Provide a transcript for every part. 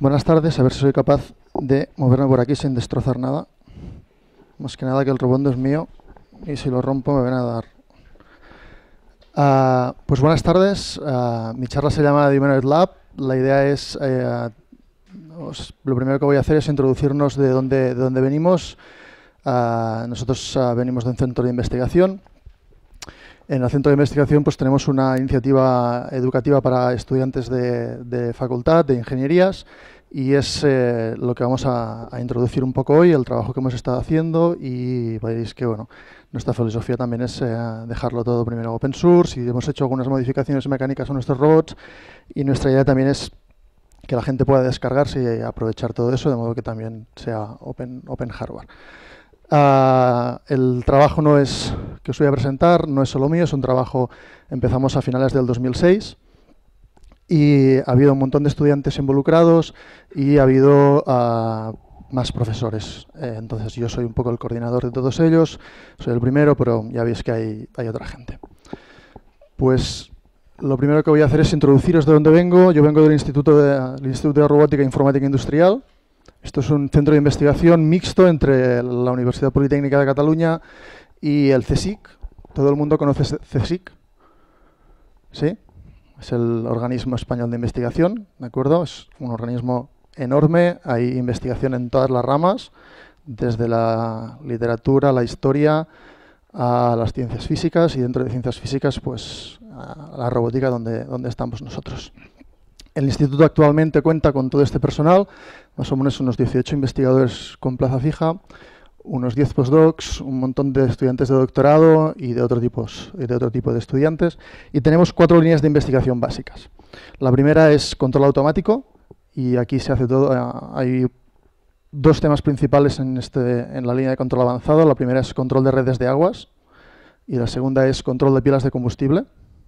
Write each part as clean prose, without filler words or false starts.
Buenas tardes, a ver si soy capaz de moverme por aquí sin destrozar nada. Más que nada que el robot no es mío y si lo rompo me van a dar. Pues buenas tardes, mi charla se llama The Humanoid Lab. La idea es, lo primero que voy a hacer es introducirnos de dónde venimos. Nosotros venimos de un centro de investigación. En el centro de investigación pues tenemos una iniciativa educativa para estudiantes de facultad, de ingenierías, y es lo que vamos a introducir un poco hoy, el trabajo que hemos estado haciendo, y veréis que bueno, nuestra filosofía también es dejarlo todo primero open source, y hemos hecho algunas modificaciones mecánicas a nuestros robots, y nuestra idea también es que la gente pueda descargarse y aprovechar todo eso, de modo que también sea open hardware. El trabajo que os voy a presentar no es solo mío, es un trabajo, empezamos a finales del 2006 y ha habido un montón de estudiantes involucrados y ha habido más profesores. Entonces yo soy un poco el coordinador de todos ellos, soy el primero, pero ya veis que hay otra gente. Pues lo primero que voy a hacer es introduciros de dónde vengo. Yo vengo del Instituto de Robótica e Informática Industrial. Esto es un centro de investigación mixto entre la Universidad Politécnica de Cataluña y el CSIC. ¿Todo el mundo conoce CSIC? ¿Sí? Es el organismo español de investigación, ¿de acuerdo? Es un organismo enorme, hay investigación en todas las ramas, desde la literatura, la historia, a las ciencias físicas, y dentro de ciencias físicas, pues a la robótica donde estamos nosotros. El instituto actualmente cuenta con todo este personal, más o menos unos 18 investigadores con plaza fija, unos 10 postdocs, un montón de estudiantes de doctorado y de otro tipo de estudiantes. Y tenemos 4 líneas de investigación básicas. La primera es control automático, y aquí se hace todo. Hay 2 temas principales en la línea de control avanzado. La primera es control de redes de aguas y la segunda es control de pilas de combustible.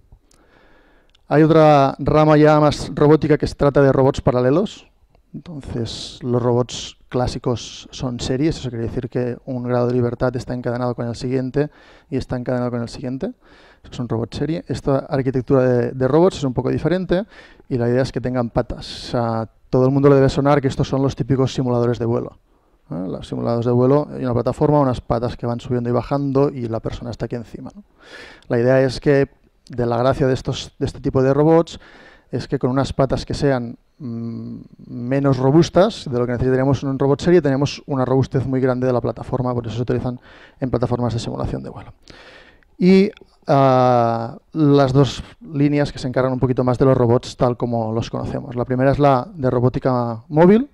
Hay otra rama ya más robótica que se trata de robots paralelos. Entonces, los robots clásicos son series, eso quiere decir que un grado de libertad está encadenado con el siguiente y está encadenado con el siguiente. Eso es un robot serie. Esta arquitectura de robots es un poco diferente y la idea es que tengan patas. O sea, todo el mundo le debe sonar que estos son los típicos simuladores de vuelo. Los simuladores de vuelo, hay una plataforma, unas patas que van subiendo y bajando y la persona está aquí encima, ¿no? La idea es que de la gracia de este tipo de robots es que con unas patas que sean menos robustas de lo que necesitaríamos en un robot serie, tenemos una robustez muy grande de la plataforma, por eso se utilizan en plataformas de simulación de vuelo. Y las 2 líneas que se encargan un poquito más de los robots tal como los conocemos. La primera es la de robótica móvil,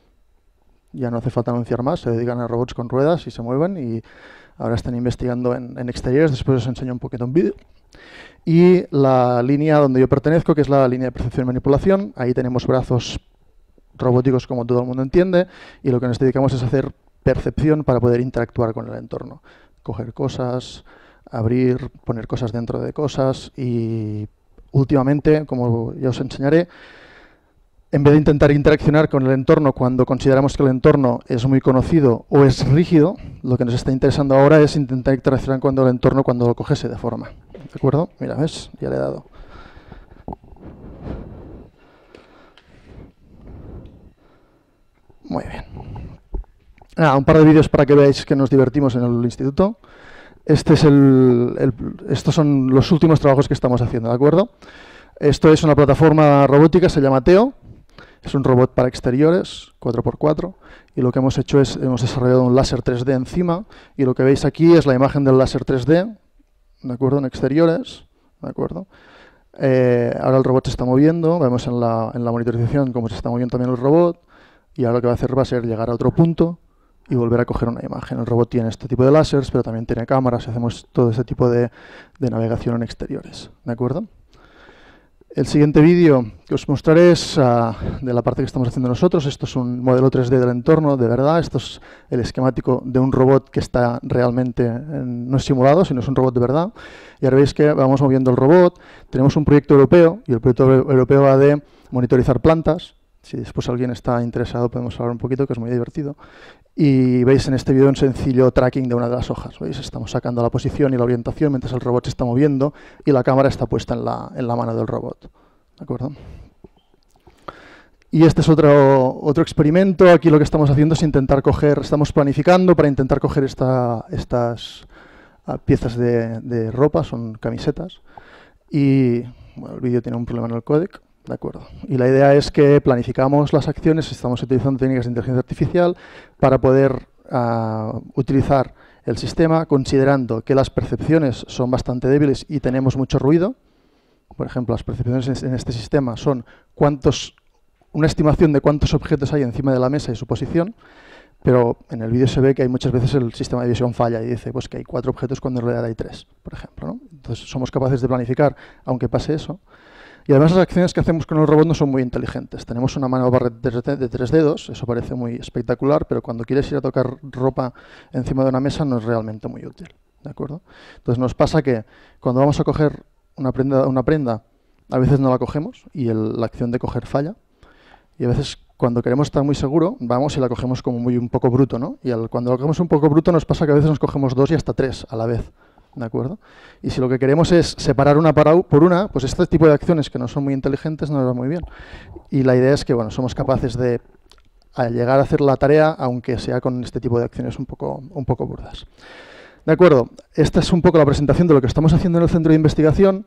ya no hace falta anunciar más, se dedican a robots con ruedas y se mueven, y ahora están investigando en exteriores, después os enseño un poquito en vídeo. Y la línea donde yo pertenezco, que es la línea de percepción y manipulación, ahí tenemos brazos robóticos como todo el mundo entiende, y lo que nos dedicamos es hacer percepción para poder interactuar con el entorno. Coger cosas, abrir, poner cosas dentro de cosas, y últimamente, como ya os enseñaré, en vez de intentar interaccionar con el entorno cuando consideramos que el entorno es muy conocido o es rígido, lo que nos está interesando ahora es intentar interaccionar con el entorno cuando lo coge se deforma. ¿De acuerdo? Mira, ¿ves? Ya le he dado. Muy bien. Un par de vídeos para que veáis que nos divertimos en el instituto. Estos son los últimos trabajos que estamos haciendo, ¿de acuerdo? Esto es una plataforma robótica, se llama Teo. Es un robot para exteriores, 4x4, y lo que hemos hecho es, hemos desarrollado un láser 3D encima, y lo que veis aquí es la imagen del láser 3D, ¿de acuerdo? En exteriores, ¿de acuerdo? Ahora el robot se está moviendo, vemos en la monitorización cómo se está moviendo también el robot, y ahora lo que va a hacer va a ser llegar a otro punto y volver a coger una imagen. El robot tiene este tipo de láseres, pero también tiene cámaras, y hacemos todo este tipo de navegación en exteriores, ¿de acuerdo? El siguiente vídeo que os mostraré es de la parte que estamos haciendo nosotros. Esto es un modelo 3D del entorno, de verdad. Esto es el esquemático de un robot que está realmente, no es simulado, sino es un robot de verdad. Y ahora veis que vamos moviendo el robot. Tenemos un proyecto europeo, y el proyecto europeo va de monitorizar plantas. Si después alguien está interesado podemos hablar un poquito, que es muy divertido. Y veis en este vídeo un sencillo tracking de una de las hojas. ¿Veis? Estamos sacando la posición y la orientación mientras el robot se está moviendo y la cámara está puesta en la mano del robot. ¿De acuerdo? Y este es otro experimento. Aquí lo que estamos haciendo es intentar coger, estamos planificando para intentar coger estas piezas de ropa, son camisetas. Y bueno, el vídeo tiene un problema en el códec, de acuerdo. Y la idea es que planificamos las acciones, estamos utilizando técnicas de inteligencia artificial para poder utilizar el sistema considerando que las percepciones son bastante débiles y tenemos mucho ruido. Por ejemplo, las percepciones en este sistema son una estimación de cuántos objetos hay encima de la mesa y su posición, pero en el vídeo se ve que hay muchas veces el sistema de visión falla y dice pues que hay 4 objetos cuando en realidad hay 3, por ejemplo, ¿no? Entonces somos capaces de planificar, aunque pase eso. Y además las acciones que hacemos con el robot no son muy inteligentes. Tenemos una mano barra de 3 dedos, eso parece muy espectacular, pero cuando quieres ir a tocar ropa encima de una mesa no es realmente muy útil, ¿de acuerdo? Entonces nos pasa que cuando vamos a coger una prenda a veces no la cogemos y la acción de coger falla. Y a veces cuando queremos estar muy seguro, vamos y la cogemos como un poco bruto, ¿no? Y cuando la cogemos un poco bruto nos pasa que a veces nos cogemos 2 y hasta 3 a la vez. ¿De acuerdo? Y si lo que queremos es separar una por una, pues este tipo de acciones que no son muy inteligentes no nos va muy bien. Y la idea es que bueno, somos capaces de llegar a hacer la tarea, aunque sea con este tipo de acciones un poco burdas. De acuerdo, esta es un poco la presentación de lo que estamos haciendo en el centro de investigación.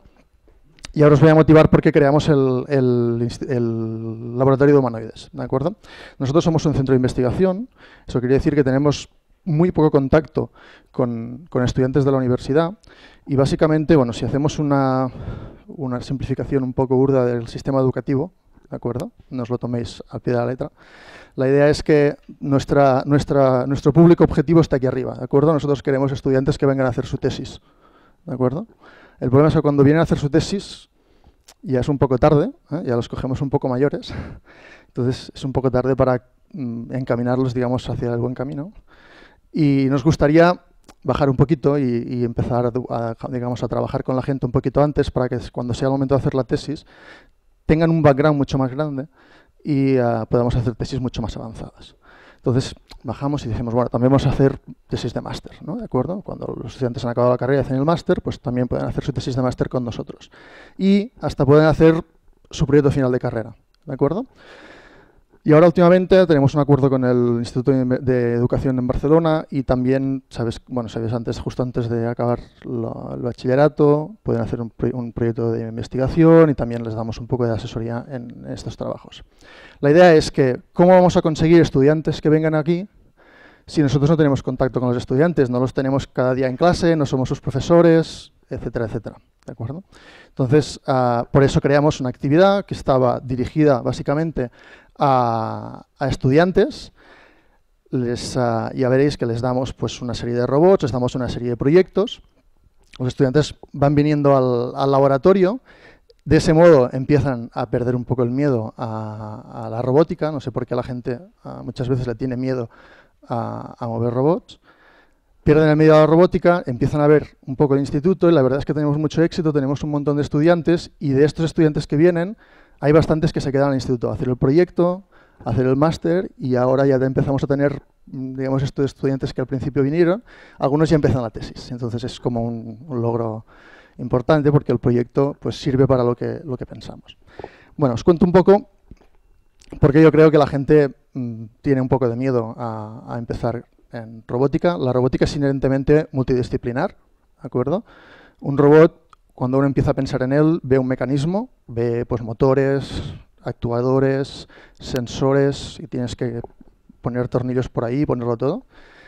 Y ahora os voy a motivar por qué creamos el laboratorio de humanoides. ¿De acuerdo? Nosotros somos un centro de investigación, eso quiere decir que tenemos muy poco contacto con estudiantes de la universidad y básicamente, bueno, si hacemos una simplificación un poco burda del sistema educativo, ¿de acuerdo? No os lo toméis al pie de la letra. La idea es que nuestro público objetivo está aquí arriba, ¿de acuerdo? Nosotros queremos estudiantes que vengan a hacer su tesis, ¿de acuerdo? El problema es que cuando vienen a hacer su tesis ya es un poco tarde, ya los cogemos un poco mayores, entonces es un poco tarde para encaminarlos, digamos, hacia el buen camino. Y nos gustaría bajar un poquito y empezar digamos, a trabajar con la gente un poquito antes para que cuando sea el momento de hacer la tesis tengan un background mucho más grande y podamos hacer tesis mucho más avanzadas. Entonces bajamos y decimos, bueno, también vamos a hacer tesis de máster, ¿no? ¿De acuerdo? Cuando los estudiantes han acabado la carrera y hacen el máster, pues también pueden hacer su tesis de máster con nosotros. Y hasta pueden hacer su proyecto final de carrera, ¿de acuerdo? Y ahora últimamente tenemos un acuerdo con el Instituto de Educación en Barcelona y también, sabes antes, justo antes de acabar el bachillerato, pueden hacer un proyecto de investigación y también les damos un poco de asesoría en estos trabajos. La idea es que, ¿cómo vamos a conseguir estudiantes que vengan aquí si nosotros no tenemos contacto con los estudiantes? No los tenemos cada día en clase, no somos sus profesores, etcétera, etcétera. ¿De acuerdo? Entonces, por eso creamos una actividad que estaba dirigida básicamente a estudiantes. Ya veréis que les damos pues, una serie de robots, les damos una serie de proyectos. Los estudiantes van viniendo al laboratorio. De ese modo empiezan a perder un poco el miedo a la robótica. No sé por qué la gente muchas veces le tiene miedo a mover robots. Pierden el miedo a la robótica, empiezan a ver un poco el instituto y la verdad es que tenemos mucho éxito, tenemos un montón de estudiantes y de estos estudiantes que vienen hay bastantes que se quedan en el instituto a hacer el proyecto, a hacer el máster y ahora ya empezamos a tener, digamos, estos estudiantes que al principio vinieron, algunos ya empiezan la tesis, entonces es como un logro importante porque el proyecto pues, sirve para lo que pensamos. Bueno, os cuento un poco porque yo creo que la gente tiene un poco de miedo a empezar en robótica. La robótica es inherentemente multidisciplinar, ¿de acuerdo? Un robot, cuando uno empieza a pensar en él, ve un mecanismo, ve pues, motores, actuadores, sensores, y tienes que poner tornillos por ahí, ponerlo todo.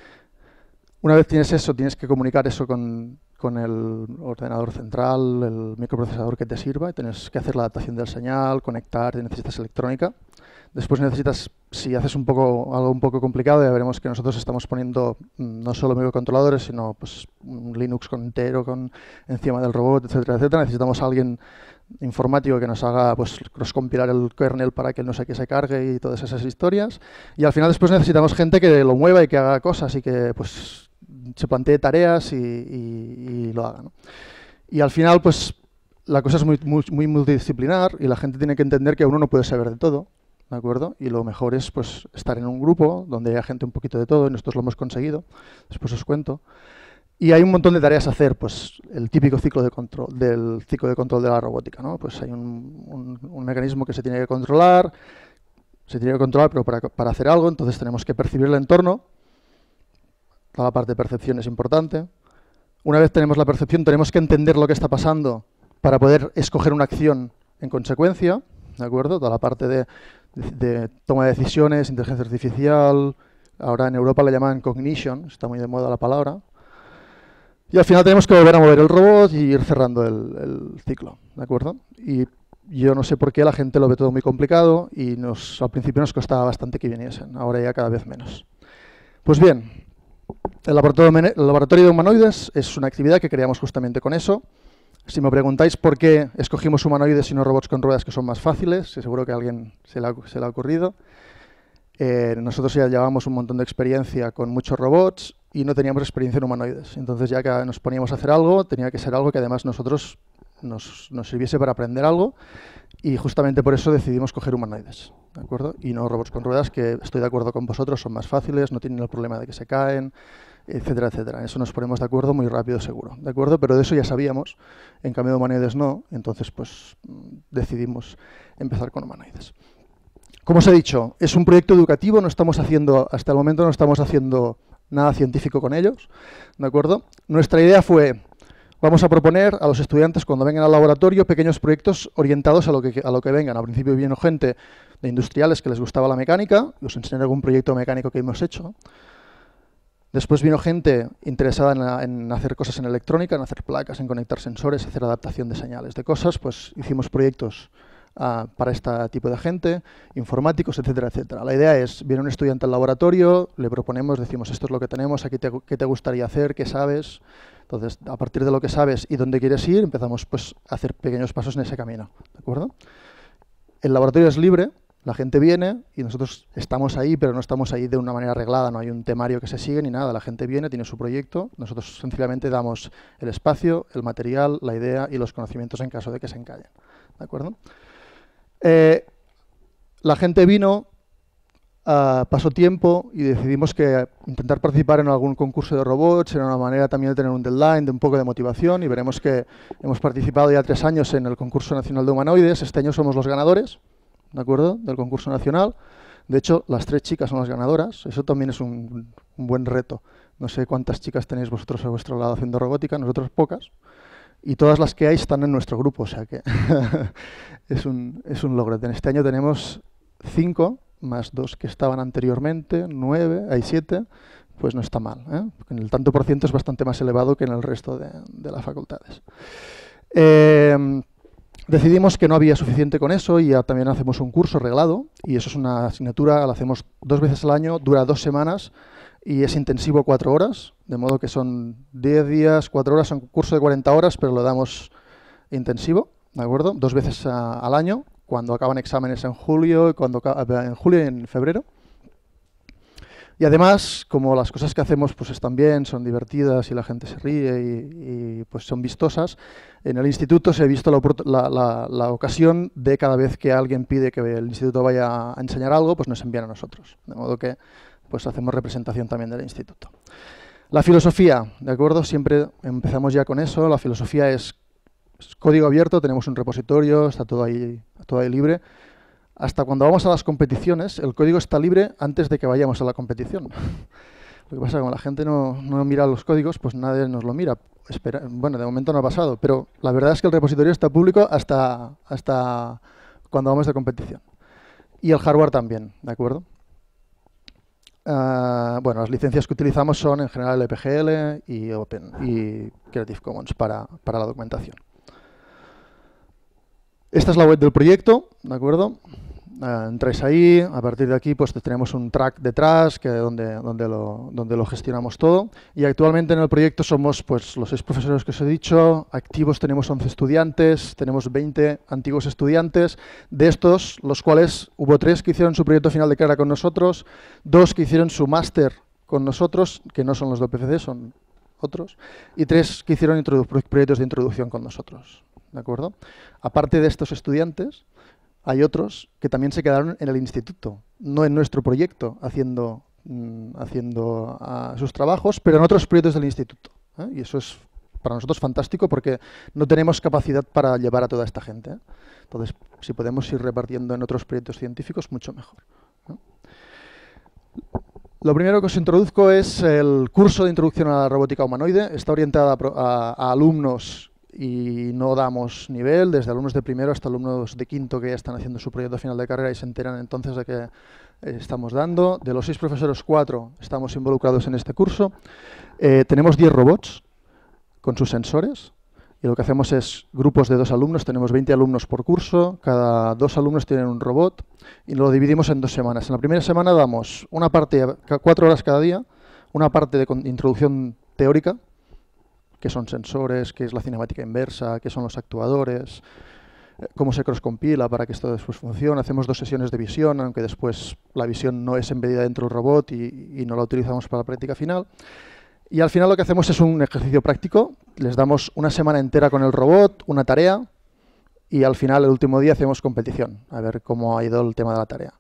Una vez tienes eso, tienes que comunicar eso con el ordenador central, el microprocesador que te sirva, y tienes que hacer la adaptación del señal, conectar, necesitas electrónica. Después necesitas, si haces algo un poco complicado, ya veremos que nosotros estamos poniendo no solo microcontroladores, sino pues, un Linux entero encima del robot, etcétera, etcétera. Necesitamos a alguien informático que nos haga pues, cross-compilar el kernel para que no sé qué se cargue y todas esas historias. Y al final después necesitamos gente que lo mueva y que haga cosas y que pues, se plantee tareas y lo haga, ¿no? Y al final pues la cosa es muy multidisciplinar y la gente tiene que entender que uno no puede saber de todo. ¿De acuerdo? Y lo mejor es pues, estar en un grupo donde haya gente un poquito de todo, y nosotros lo hemos conseguido, después os cuento. Y hay un montón de tareas a hacer, pues el típico ciclo de control de la robótica, ¿no? Pues hay un mecanismo que se tiene que controlar, se tiene que controlar, pero para hacer algo, entonces tenemos que percibir el entorno. Toda la parte de percepción es importante. Una vez tenemos la percepción, tenemos que entender lo que está pasando para poder escoger una acción en consecuencia, ¿de acuerdo? Toda la parte de toma de decisiones, inteligencia artificial, ahora en Europa le llaman cognition, está muy de moda la palabra. Y al final tenemos que volver a mover el robot y ir cerrando el ciclo, ¿de acuerdo? Y yo no sé por qué la gente lo ve todo muy complicado y al principio nos costaba bastante que viniesen, ahora ya cada vez menos. Pues bien, el laboratorio de humanoides es una actividad que creamos justamente con eso. Si me preguntáis por qué escogimos humanoides y no robots con ruedas, que son más fáciles, seguro que a alguien se le ha ocurrido. Nosotros ya llevábamos un montón de experiencia con muchos robots y no teníamos experiencia en humanoides. Entonces, ya que nos poníamos a hacer algo, tenía que ser algo que además nosotros nos sirviese para aprender algo, y justamente por eso decidimos coger humanoides, ¿de acuerdo? Y no robots con ruedas, que estoy de acuerdo con vosotros, son más fáciles, no tienen el problema de que se caen, etcétera, etcétera. En eso nos ponemos de acuerdo muy rápido, seguro, ¿de acuerdo? Pero de eso ya sabíamos, en cambio de humanoides no, entonces pues decidimos empezar con humanoides. Como os he dicho, es un proyecto educativo, hasta el momento no estamos haciendo nada científico con ellos, ¿de acuerdo? Nuestra idea fue: vamos a proponer a los estudiantes, cuando vengan al laboratorio, pequeños proyectos orientados a lo que vengan. Al principio vino gente de industriales que les gustaba la mecánica, y os enseñaré algún proyecto mecánico que hemos hecho. Después vino gente interesada en hacer cosas en electrónica, en hacer placas, en conectar sensores, hacer adaptación de señales de cosas. Pues hicimos proyectos para este tipo de gente, informáticos, etcétera, etcétera. La idea es: viene un estudiante al laboratorio, le proponemos, decimos, esto es lo que tenemos, aquí ¿qué te gustaría hacer? ¿Qué sabes? Entonces, a partir de lo que sabes y dónde quieres ir, empezamos pues a hacer pequeños pasos en ese camino, ¿de acuerdo? El laboratorio es libre, la gente viene y nosotros estamos ahí, pero no estamos ahí de una manera arreglada, no hay un temario que se sigue ni nada. La gente viene, tiene su proyecto, nosotros sencillamente damos el espacio, el material, la idea y los conocimientos en caso de que se encallen, ¿de acuerdo? La gente vino, pasó tiempo y decidimos que intentar participar en algún concurso de robots era una manera también de tener un deadline, de un poco de motivación, y veremos que hemos participado ya 3 años en el concurso nacional de humanoides. Este año somos los ganadores, ¿de acuerdo?, del concurso nacional. De hecho, las 3 chicas son las ganadoras. Eso también es un buen reto. No sé cuántas chicas tenéis vosotros a vuestro lado haciendo robótica, nosotros pocas. Y todas las que hay están en nuestro grupo, o sea que es un logro. En este año tenemos 5, más 2 que estaban anteriormente, 9, hay 7, pues no está mal, ¿eh? En el tanto por ciento es bastante más elevado que en el resto de las facultades. Decidimos que no había suficiente con eso y ya también hacemos un curso reglado, y eso es una asignatura, la hacemos 2 veces al año, dura 2 semanas y es intensivo 4 horas, de modo que son 10 días, 4 horas, son un curso de 40 horas, pero lo damos intensivo, ¿de acuerdo? 2 veces al año, cuando acaban exámenes en julio y en febrero. Y además, como las cosas que hacemos pues están bien, son divertidas y la gente se ríe y pues son vistosas, en el instituto se ha visto la ocasión de, cada vez que alguien pide que el instituto vaya a enseñar algo, pues nos envían a nosotros. De modo que pues hacemos representación también del instituto. La filosofía, ¿de acuerdo? Siempre empezamos ya con eso. La filosofía es código abierto, tenemos un repositorio, está todo ahí libre. Hasta cuando vamos a las competiciones, el código está libre antes de que vayamos a la competición. Lo que pasa es que como la gente no mira los códigos, pues nadie nos lo mira. Bueno, de momento no ha pasado, pero la verdad es que el repositorio está público hasta cuando vamos de competición. Y el hardware también, ¿de acuerdo? Bueno, las licencias que utilizamos son en general LPGL y Open y Creative Commons para la documentación. Esta es la web del proyecto, ¿de acuerdo? Entráis ahí, a partir de aquí pues tenemos un track detrás donde lo gestionamos todo, y actualmente en el proyecto somos pues los 6 profesores que os he dicho, activos tenemos 11 estudiantes, tenemos 20 antiguos estudiantes. De estos, los cuales hubo 3 que hicieron su proyecto final de carrera con nosotros, 2 que hicieron su máster con nosotros, que no son los del PCC, son otros, y 3 que hicieron proyectos de introducción con nosotros, ¿de acuerdo? Aparte de estos estudiantes, hay otros que también se quedaron en el instituto, no en nuestro proyecto, haciendo sus trabajos, pero en otros proyectos del instituto, ¿eh? Y eso es para nosotros fantástico porque no tenemos capacidad para llevar a toda esta gente, ¿eh? Entonces, si podemos ir repartiendo en otros proyectos científicos, mucho mejor, ¿no? Lo primero que os introduzco es el curso de Introducción a la Robótica Humanoide. Está orientada a alumnos y no damos nivel, desde alumnos de primero hasta alumnos de quinto que ya están haciendo su proyecto final de carrera y se enteran entonces de que estamos dando. De los 6 profesores, 4 estamos involucrados en este curso. Tenemos 10 robots con sus sensores y lo que hacemos es grupos de 2 alumnos, tenemos 20 alumnos por curso, cada 2 alumnos tienen un robot y lo dividimos en 2 semanas. En la primera semana damos una parte, 4 horas cada día, una parte de introducción teórica, qué son sensores, qué es la cinemática inversa, qué son los actuadores, cómo se cross-compila para que esto después funcione. Hacemos 2 sesiones de visión, aunque después la visión no es embedida dentro del robot y no la utilizamos para la práctica final. Y al final lo que hacemos es un ejercicio práctico. Les damos una semana entera con el robot, una tarea, y al final, el último día, hacemos competición, a ver cómo ha ido el tema de la tarea.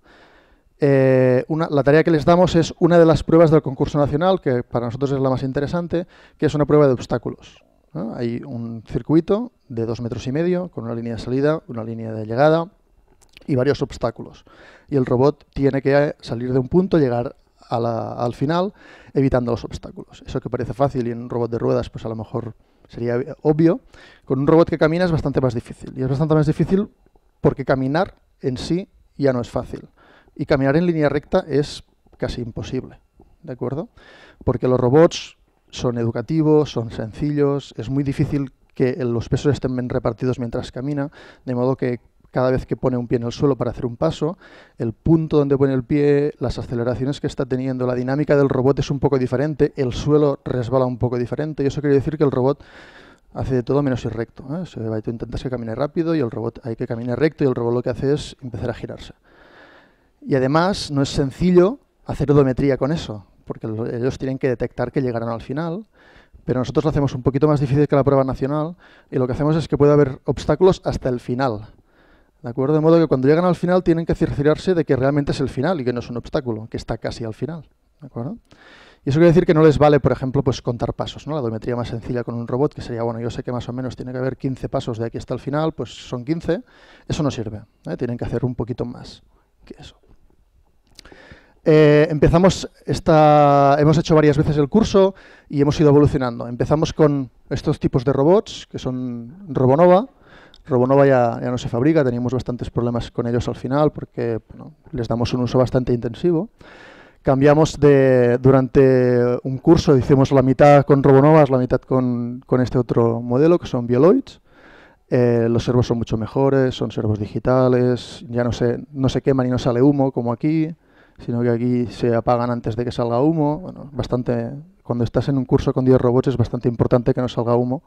La tarea que les damos es una de las pruebas del concurso nacional, que para nosotros es la más interesante, que es una prueba de obstáculos, ¿no? Hay un circuito de 2,5 metros con una línea de salida, una línea de llegada y varios obstáculos. Y el robot tiene que salir de un punto, llegar al final, evitando los obstáculos. Eso que parece fácil y en un robot de ruedas pues a lo mejor sería obvio, con un robot que camina es bastante más difícil. Y es bastante más difícil porque caminar en sí ya no es fácil. Y caminar en línea recta es casi imposible, ¿de acuerdo? Porque los robots son educativos, son sencillos, es muy difícil que los pesos estén bien repartidos mientras camina, de modo que cada vez que pone un pie en el suelo para hacer un paso, el punto donde pone el pie, las aceleraciones que está teniendo, la dinámica del robot es un poco diferente, el suelo resbala un poco diferente, y eso quiere decir que el robot hace de todo menos ir recto, ¿eh? Tú intentas que camine rápido y el robot hay que camine recto y el robot lo que hace es empezar a girarse. Y además no es sencillo hacer odometría con eso, porque ellos tienen que detectar que llegarán al final, pero nosotros lo hacemos un poquito más difícil que la prueba nacional y lo que hacemos es que puede haber obstáculos hasta el final. ¿De acuerdo? De modo que cuando llegan al final tienen que cerciorarse de que realmente es el final y que no es un obstáculo, que está casi al final. ¿De acuerdo? Y eso quiere decir que no les vale, por ejemplo, pues contar pasos, ¿no? La odometría más sencilla con un robot, que sería, bueno, yo sé que más o menos tiene que haber 15 pasos de aquí hasta el final, pues son 15, eso no sirve, ¿eh? Tienen que hacer un poquito más que eso. Hemos hecho varias veces el curso y hemos ido evolucionando. Empezamos con estos tipos de robots, que son Robonova. Robonova ya no se fabrica, teníamos bastantes problemas con ellos al final porque bueno, les damos un uso bastante intensivo. Cambiamos durante un curso, hicimos la mitad con Robonovas, la mitad con este otro modelo, que son Bioloids. Los servos son mucho mejores, son servos digitales, ya no se queman y no sale humo como aquí, sino que aquí se apagan antes de que salga humo. Bueno, cuando estás en un curso con 10 robots es bastante importante que no salga humo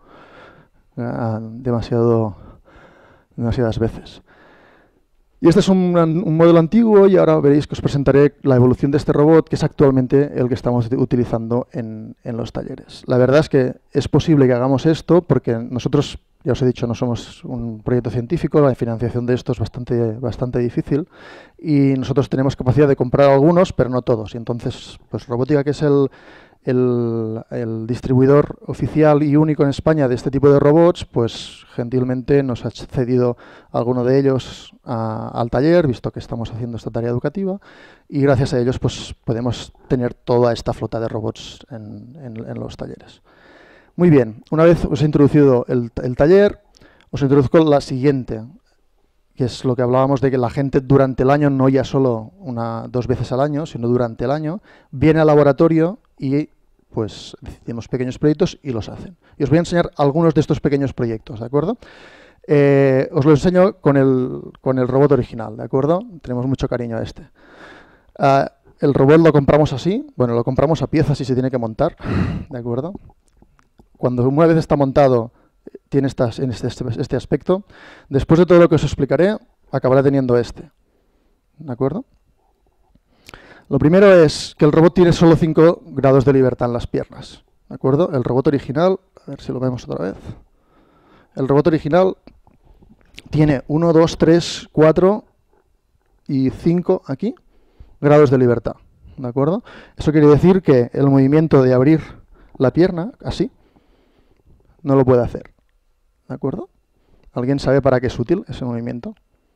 demasiadas veces. Y este es un modelo antiguo y ahora veréis que os presentaré la evolución de este robot, que es actualmente el que estamos utilizando en los talleres. La verdad es que es posible que hagamos esto porque nosotros, ya os he dicho, no somos un proyecto científico, la financiación de esto es bastante difícil y nosotros tenemos capacidad de comprar algunos, pero no todos. Y entonces, pues Robótica, que es el distribuidor oficial y único en España de este tipo de robots, pues gentilmente nos ha cedido alguno de ellos al taller, visto que estamos haciendo esta tarea educativa, y gracias a ellos pues podemos tener toda esta flota de robots en los talleres. Muy bien, una vez os he introducido el taller, os introduzco la siguiente, que es lo que hablábamos de que la gente durante el año, no ya solo 2 veces al año, sino durante el año, viene al laboratorio y pues decidimos pequeños proyectos y los hacen. Y os voy a enseñar algunos de estos pequeños proyectos, ¿de acuerdo? Os lo enseño con el robot original, ¿de acuerdo? Tenemos mucho cariño a este. El robot lo compramos así, bueno, lo compramos a piezas y se tiene que montar, ¿de acuerdo? Cuando una vez está montado, tiene este aspecto. Después de todo lo que os explicaré, acabará teniendo este, ¿de acuerdo? Lo primero es que el robot tiene solo 5 grados de libertad en las piernas, ¿de acuerdo? El robot original, a ver si lo vemos otra vez. El robot original tiene 1, 2, 3, 4 y 5 aquí grados de libertad, ¿de acuerdo? Eso quiere decir que el movimiento de abrir la pierna, así, no lo puede hacer. ¿De acuerdo? ¿Alguien sabe para qué es útil ese movimiento?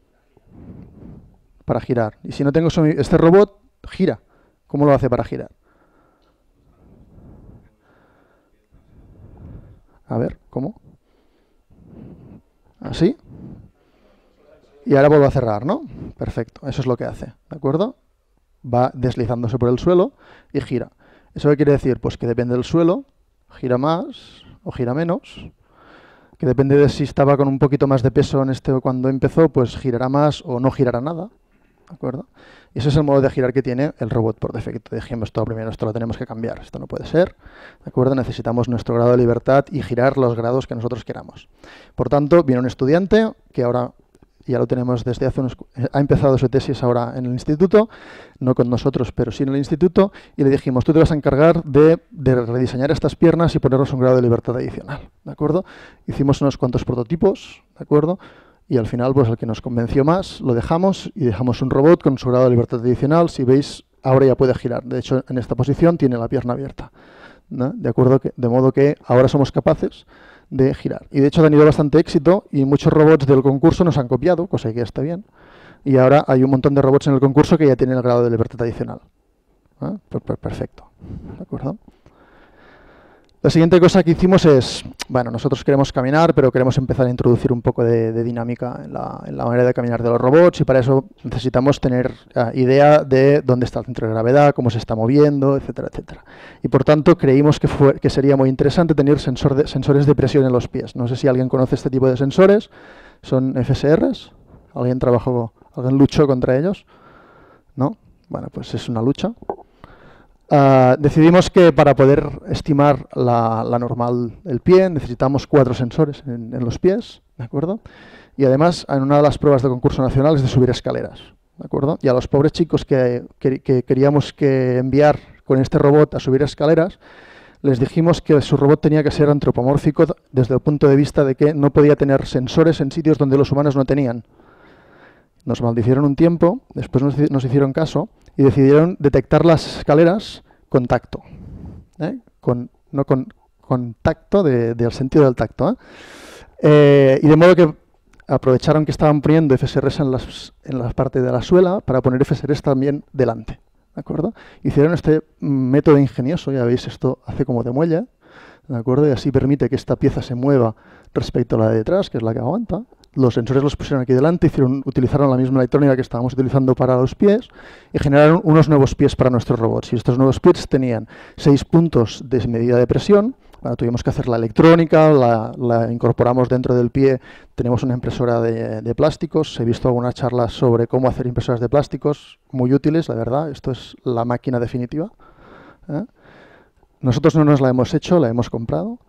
Para girar. Y si no tengo este robot, gira. ¿Cómo lo hace para girar? A ver, ¿cómo? ¿Así? Y ahora vuelvo a cerrar, ¿no? Perfecto, eso es lo que hace, ¿de acuerdo? Va deslizándose por el suelo y gira. ¿Eso qué quiere decir? Pues que depende del suelo, gira más o gira menos, que depende de si estaba con un poquito más de peso en cuando empezó, pues girará más o no girará nada, ¿de acuerdo? Y ese es el modo de girar que tiene el robot por defecto. Dijimos, esto primero, esto lo tenemos que cambiar, esto no puede ser, ¿de acuerdo? Necesitamos nuestro grado de libertad y girar los grados que nosotros queramos. Por tanto, viene un estudiante que ahora ya lo tenemos desde hace ha empezado su tesis ahora en el instituto, no con nosotros, pero sí en el instituto, y le dijimos, tú te vas a encargar de rediseñar estas piernas y ponernos un grado de libertad adicional, ¿de acuerdo? Hicimos unos cuantos prototipos, ¿de acuerdo? Y al final, pues el que nos convenció más, lo dejamos y dejamos un robot con su grado de libertad adicional. Si veis, ahora ya puede girar. De hecho, en esta posición tiene la pierna abierta, ¿no? De modo que ahora somos capaces de girar. Y de hecho ha tenido bastante éxito y muchos robots del concurso nos han copiado, cosa que ya está bien. Y ahora hay un montón de robots en el concurso que ya tienen el grado de libertad adicional. ¿Eh? Perfecto. ¿De acuerdo? La siguiente cosa que hicimos es, bueno, nosotros queremos caminar, pero queremos empezar a introducir un poco de dinámica en la manera de caminar de los robots, y para eso necesitamos tener idea de dónde está el centro de gravedad, cómo se está moviendo, etcétera, etcétera. Y por tanto creímos que sería muy interesante tener sensores de presión en los pies. No sé si alguien conoce este tipo de sensores, son FSRs, ¿alguien luchó contra ellos? ¿No? Bueno, pues es una lucha. Decidimos que para poder estimar la normal del pie necesitamos 4 sensores en los pies, ¿de acuerdo? Y además, en una de las pruebas de concurso nacional es de subir escaleras, ¿de acuerdo? Y a los pobres chicos que queríamos enviar con este robot a subir escaleras, les dijimos que su robot tenía que ser antropomórfico desde el punto de vista de que no podía tener sensores en sitios donde los humanos no tenían. Nos maldicieron un tiempo, después nos hicieron caso y decidieron detectar las escaleras con tacto, no con tacto del sentido del tacto. Y de modo que aprovecharon que estaban poniendo FSRs en la parte de la suela para poner FSRs también delante, ¿de acuerdo? Hicieron este método ingenioso, ya veis, esto hace como de muelle, ¿de acuerdo? Y así permite que esta pieza se mueva respecto a la de detrás, que es la que aguanta. Los sensores los pusieron aquí delante, utilizaron la misma electrónica que estábamos utilizando para los pies y generaron unos nuevos pies para nuestros robots. Y estos nuevos pies tenían 6 puntos de medida de presión. Bueno, tuvimos que hacer la electrónica, la incorporamos dentro del pie. Tenemos una impresora de plásticos. He visto algunas charlas sobre cómo hacer impresoras de plásticos, muy útiles, la verdad. Esto es la máquina definitiva. Nosotros no nos la hemos hecho, la hemos comprado.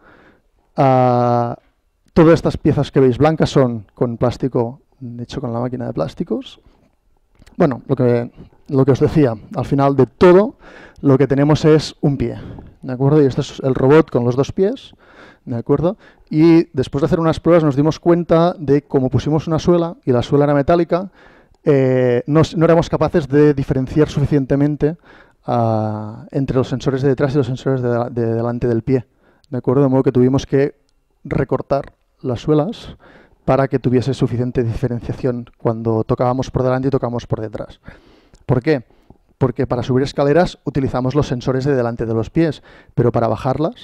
Todas estas piezas que veis blancas son con plástico hecho con la máquina de plásticos. Bueno, lo que os decía, al final de todo lo que tenemos es un pie, ¿de acuerdo? Y este es el robot con los 2 pies, ¿de acuerdo? Y después de hacer unas pruebas nos dimos cuenta de cómo pusimos una suela y la suela era metálica, no éramos capaces de diferenciar suficientemente entre los sensores de detrás y los sensores de delante del pie, ¿de acuerdo? De modo que tuvimos que recortar las suelas para que tuviese suficiente diferenciación cuando tocábamos por delante y tocábamos por detrás. ¿Por qué? Porque para subir escaleras utilizamos los sensores de delante de los pies, pero para bajarlas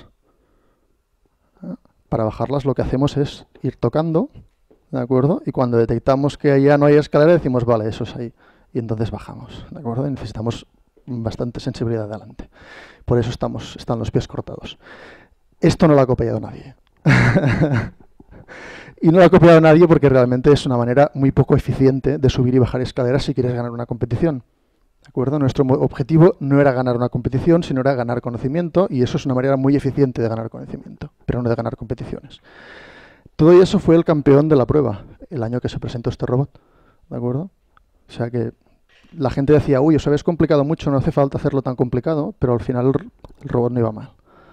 lo que hacemos es ir tocando, ¿de acuerdo? Y cuando detectamos que ya no hay escalera decimos, vale, eso es ahí, y entonces bajamos, ¿de acuerdo? Y necesitamos bastante sensibilidad adelante. Por eso están los pies cortados. Esto no lo ha copiado nadie. Y no lo ha copiado nadie porque realmente es una manera muy poco eficiente de subir y bajar escaleras si quieres ganar una competición. ¿De acuerdo? Nuestro objetivo no era ganar una competición, sino era ganar conocimiento, y eso es una manera muy eficiente de ganar conocimiento, pero no de ganar competiciones. Todo eso fue el campeón de la prueba, el año que se presentó este robot. ¿De acuerdo? O sea que la gente decía, uy, os habéis complicado mucho, no hace falta hacerlo tan complicado, pero al final el robot no iba mal.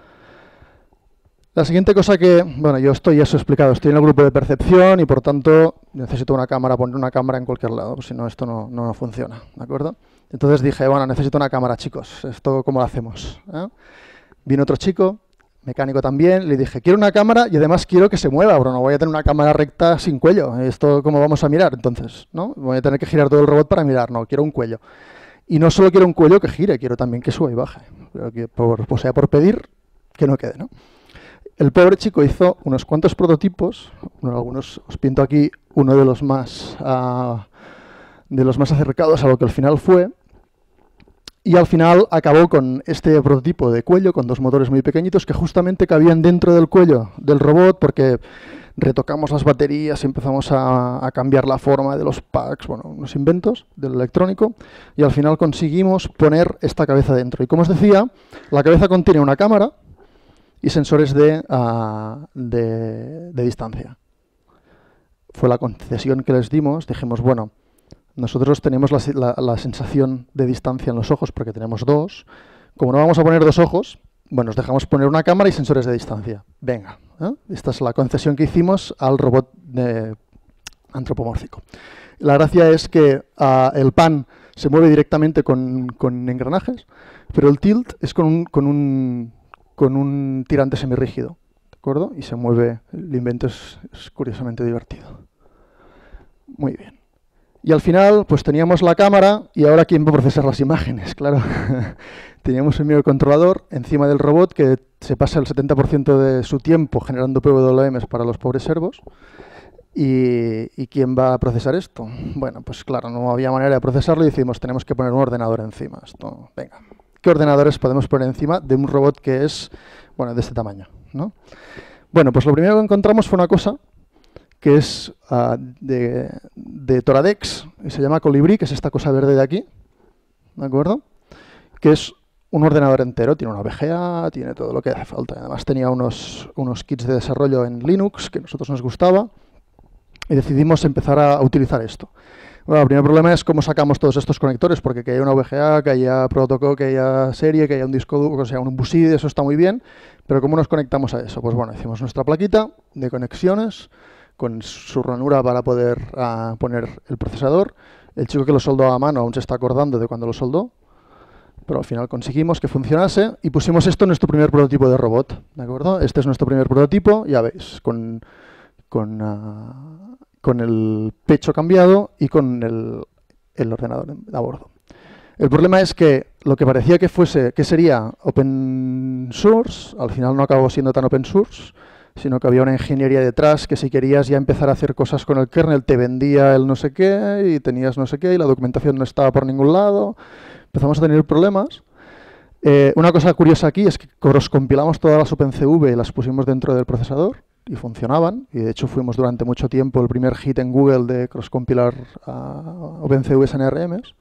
La siguiente cosa que, bueno, yo esto ya os he explicado, estoy en el grupo de percepción y por tanto necesito una cámara, poner una cámara en cualquier lado, si no esto no funciona, ¿de acuerdo? Entonces dije, bueno, necesito una cámara, chicos, ¿esto cómo lo hacemos? Vino otro chico, mecánico también, le dije, quiero una cámara y además quiero que se mueva, pero no voy a tener una cámara recta sin cuello. ¿Esto cómo vamos a mirar entonces? ¿No? Voy a tener que girar todo el robot para mirar, no, quiero un cuello. Y no solo quiero un cuello que gire, quiero también que suba y baje. Pero que o sea, por pedir, que no quede, ¿no? El pobre chico hizo unos cuantos prototipos, algunos os pinto aquí uno de los más acercados a lo que al final fue, y al final acabó con este prototipo de cuello con dos motores muy pequeñitos que justamente cabían dentro del cuello del robot porque retocamos las baterías y empezamos a cambiar la forma de los packs, bueno, unos inventos del electrónico, y al final conseguimos poner esta cabeza dentro. Y como os decía, la cabeza contiene una cámara y sensores de distancia. Fue la concesión que les dimos. Dijimos, bueno, nosotros tenemos la sensación de distancia en los ojos porque tenemos dos. Como no vamos a poner dos ojos, bueno, nos dejamos poner una cámara y sensores de distancia. Venga, ¿eh? Esta es la concesión que hicimos al robot antropomórfico. La gracia es que el pan se mueve directamente con engranajes, pero el tilt es con un tirante semirrígido, ¿de acuerdo? Y se mueve, el invento es curiosamente divertido. Muy bien. Y al final, pues teníamos la cámara, y ahora ¿quién va a procesar las imágenes? Claro, teníamos un microcontrolador encima del robot que se pasa el 70% de su tiempo generando PWMs para los pobres servos. ¿Y quién va a procesar esto? Bueno, pues claro, no había manera de procesarlo y decidimos, tenemos que poner un ordenador encima. Esto, venga. ¿Qué ordenadores podemos poner encima de un robot que es, bueno, de este tamaño, ¿no? Bueno, pues lo primero que encontramos fue una cosa que es de Toradex, y se llama Colibrí, que es esta cosa verde de aquí, ¿de acuerdo? Que es un ordenador entero, tiene una VGA, tiene todo lo que hace falta. Además tenía unos kits de desarrollo en Linux que a nosotros nos gustaba y decidimos empezar a utilizar esto. Bueno, el primer problema es cómo sacamos todos estos conectores, porque que haya una VGA, que haya protocolo, que haya serie, que haya un disco duro, o sea, un BUSID, eso está muy bien, pero ¿cómo nos conectamos a eso? Pues bueno, hicimos nuestra plaquita de conexiones con su ranura para poder poner el procesador. El chico que lo soldó a mano aún se está acordando de cuando lo soldó, pero al final conseguimos que funcionase y pusimos esto en nuestro primer prototipo de robot, ¿de acuerdo? Este es nuestro primer prototipo, ya veis, con el pecho cambiado y con el ordenador a bordo. El problema es que lo que parecía que sería open source, al final no acabó siendo tan open source, sino que había una ingeniería detrás que si querías ya empezar a hacer cosas con el kernel te vendía el no sé qué y tenías no sé qué y la documentación no estaba por ningún lado. Empezamos a tener problemas. Una cosa curiosa aquí es que compilamos todas las OpenCV y las pusimos dentro del procesador y funcionaban, y de hecho fuimos durante mucho tiempo el primer hit en Google de cross-compilar OpenCVs en ARMs.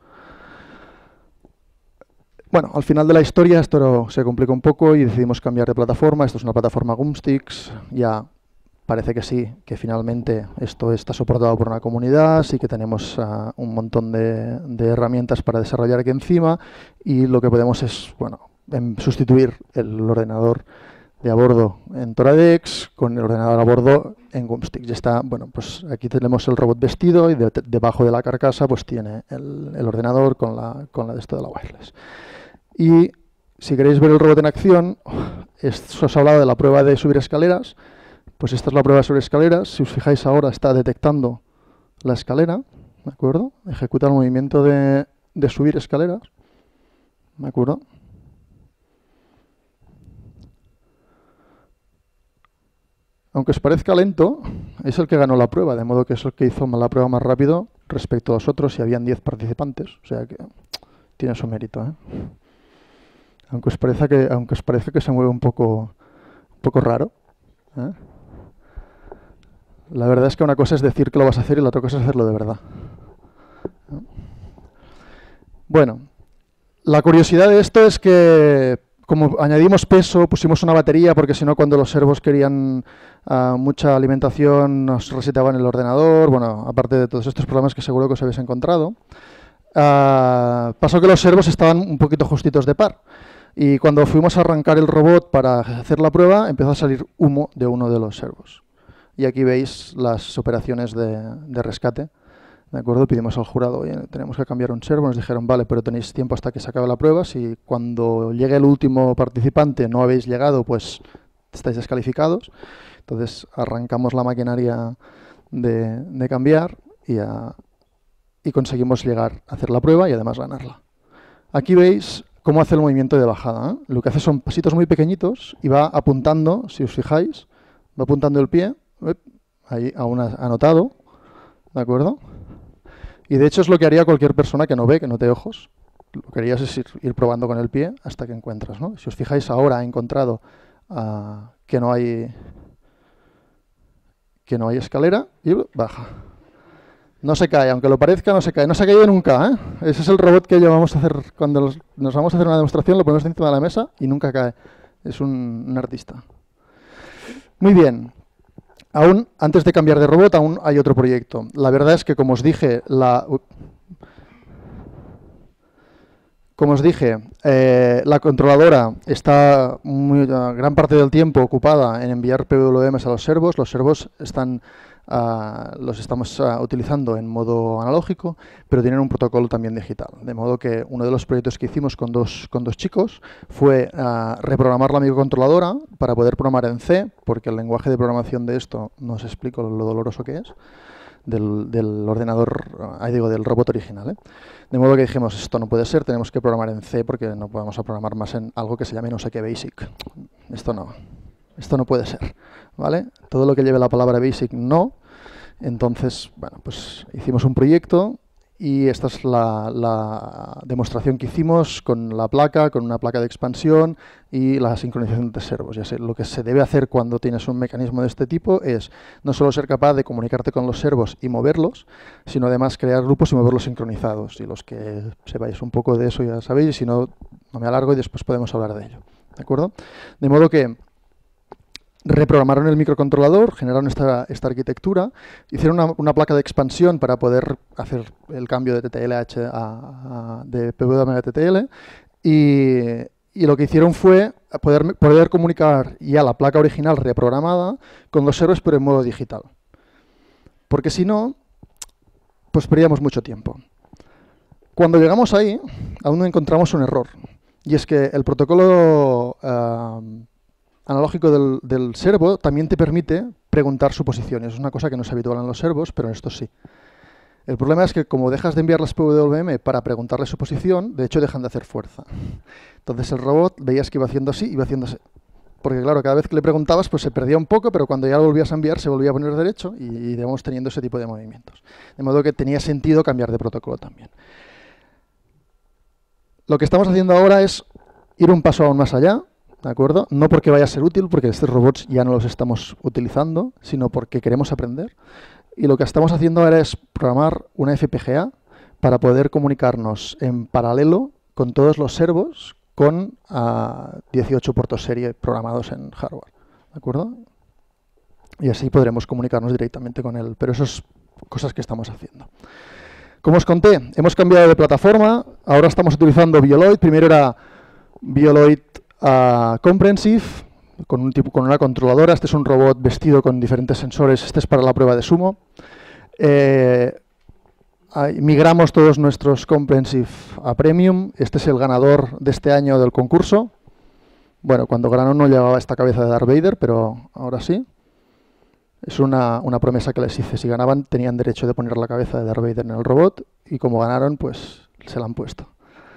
Bueno, al final de la historia esto se complicó un poco y decidimos cambiar de plataforma. Esto es una plataforma Gumstix, ya parece que sí, que finalmente esto está soportado por una comunidad, sí que tenemos un montón de herramientas para desarrollar aquí encima y lo que podemos es, bueno, sustituir el ordenador de a bordo en Toradex con el ordenador a bordo en Gumstix. Ya está, bueno, pues aquí tenemos el robot vestido y debajo de la carcasa pues tiene el ordenador con la de esto de la wireless. Y si queréis ver el robot en acción, os he hablado de la prueba de subir escaleras, pues esta es la prueba de subir escaleras. Si os fijáis ahora está detectando la escalera, ¿de acuerdo? Ejecuta el movimiento de subir escaleras, ¿de acuerdo? Aunque os parezca lento, es el que ganó la prueba, de modo que es el que hizo la prueba más rápido respecto a los otros, y habían 10 participantes, o sea que tiene su mérito, ¿eh? Aunque os parezca que se mueve un poco raro, ¿eh? La verdad es que una cosa es decir que lo vas a hacer y la otra cosa es hacerlo de verdad. Bueno, la curiosidad de esto es que como añadimos peso, pusimos una batería, porque si no cuando los servos querían mucha alimentación nos resetaban el ordenador, bueno, aparte de todos estos problemas que seguro que os habéis encontrado. Pasó que los servos estaban un poquito justitos de par. Y cuando fuimos a arrancar el robot para hacer la prueba, empezó a salir humo de uno de los servos. Y aquí veis las operaciones de rescate. ¿De acuerdo? Pedimos al jurado, oye, tenemos que cambiar un servo. Nos dijeron, vale, pero tenéis tiempo hasta que se acabe la prueba. Si cuando llegue el último participante no habéis llegado, pues estáis descalificados. Entonces arrancamos la maquinaria de cambiar y conseguimos llegar a hacer la prueba y además ganarla. Aquí veis cómo hace el movimiento de bajada, ¿eh? Lo que hace son pasitos muy pequeñitos y va apuntando, si os fijáis, va apuntando el pie, ahí aún anotado, ¿de acuerdo? Y de hecho es lo que haría cualquier persona que no ve, que no tiene ojos. Lo que harías es ir probando con el pie hasta que encuentras, ¿no? Si os fijáis ahora ha encontrado que no hay escalera y baja. No se cae, aunque lo parezca, no se cae. No se ha caído nunca, ¿eh? Ese es el robot que llevamos a hacer cuando nos vamos a hacer una demostración, lo ponemos encima de la mesa y nunca cae. Es un artista. Muy bien. Aún, antes de cambiar de robot, aún hay otro proyecto. La verdad es que, como os dije, la controladora está gran parte del tiempo ocupada en enviar PWMs a los servos. Los servos los estamos utilizando en modo analógico, pero tienen un protocolo también digital. De modo que uno de los proyectos que hicimos con dos chicos fue reprogramar la microcontroladora para poder programar en C, porque el lenguaje de programación de esto, no os explico lo doloroso que es, del ordenador, del robot original, ¿eh? De modo que dijimos, esto no puede ser, tenemos que programar en C porque no podemos programar más en algo que se llame no sé qué basic. Esto no puede ser, ¿vale? Todo lo que lleve la palabra basic no. Entonces, bueno, pues hicimos un proyecto y esta es la demostración que hicimos con una placa de expansión y la sincronización de servos. Ya sé, lo que se debe hacer cuando tienes un mecanismo de este tipo es no solo ser capaz de comunicarte con los servos y moverlos, sino además crear grupos y moverlos sincronizados. Y los que sepáis un poco de eso ya sabéis, y si no, no me alargo y después podemos hablar de ello. ¿De acuerdo? De modo que reprogramaron el microcontrolador, generaron esta arquitectura, hicieron una placa de expansión para poder hacer el cambio de TTL de PWM a TTL y lo que hicieron fue poder comunicar ya la placa original reprogramada con los servos pero en modo digital. Porque si no, pues perdíamos mucho tiempo. Cuando llegamos ahí, aún no encontramos un error. Y es que el protocolo analógico del servo también te permite preguntar su posición. Es una cosa que no es habitual en los servos, pero en estos sí. El problema es que como dejas de enviar las PWM para preguntarle su posición, de hecho dejan de hacer fuerza. Entonces el robot veías que iba haciendo así, iba haciendo así. Porque claro, cada vez que le preguntabas pues se perdía un poco, pero cuando ya lo volvías a enviar se volvía a poner derecho y íbamos teniendo ese tipo de movimientos. De modo que tenía sentido cambiar de protocolo también. Lo que estamos haciendo ahora es ir un paso aún más allá, ¿de acuerdo? No porque vaya a ser útil, porque estos robots ya no los estamos utilizando, sino porque queremos aprender. Y lo que estamos haciendo ahora es programar una FPGA para poder comunicarnos en paralelo con todos los servos con 18 puertos serie programados en hardware, ¿de acuerdo? Y así podremos comunicarnos directamente con él. Pero eso es cosas que estamos haciendo. Como os conté, hemos cambiado de plataforma. Ahora estamos utilizando Bioloid. Primero era Bioloid Comprehensive, con una controladora. Este es un robot vestido con diferentes sensores. Este es para la prueba de sumo. Migramos todos nuestros Comprehensive a Premium. Este es el ganador de este año del concurso. Bueno, cuando ganó no llevaba esta cabeza de Darth Vader, pero ahora sí. Es una promesa que les hice. Si ganaban, tenían derecho de poner la cabeza de Darth Vader en el robot. Y como ganaron, pues se la han puesto.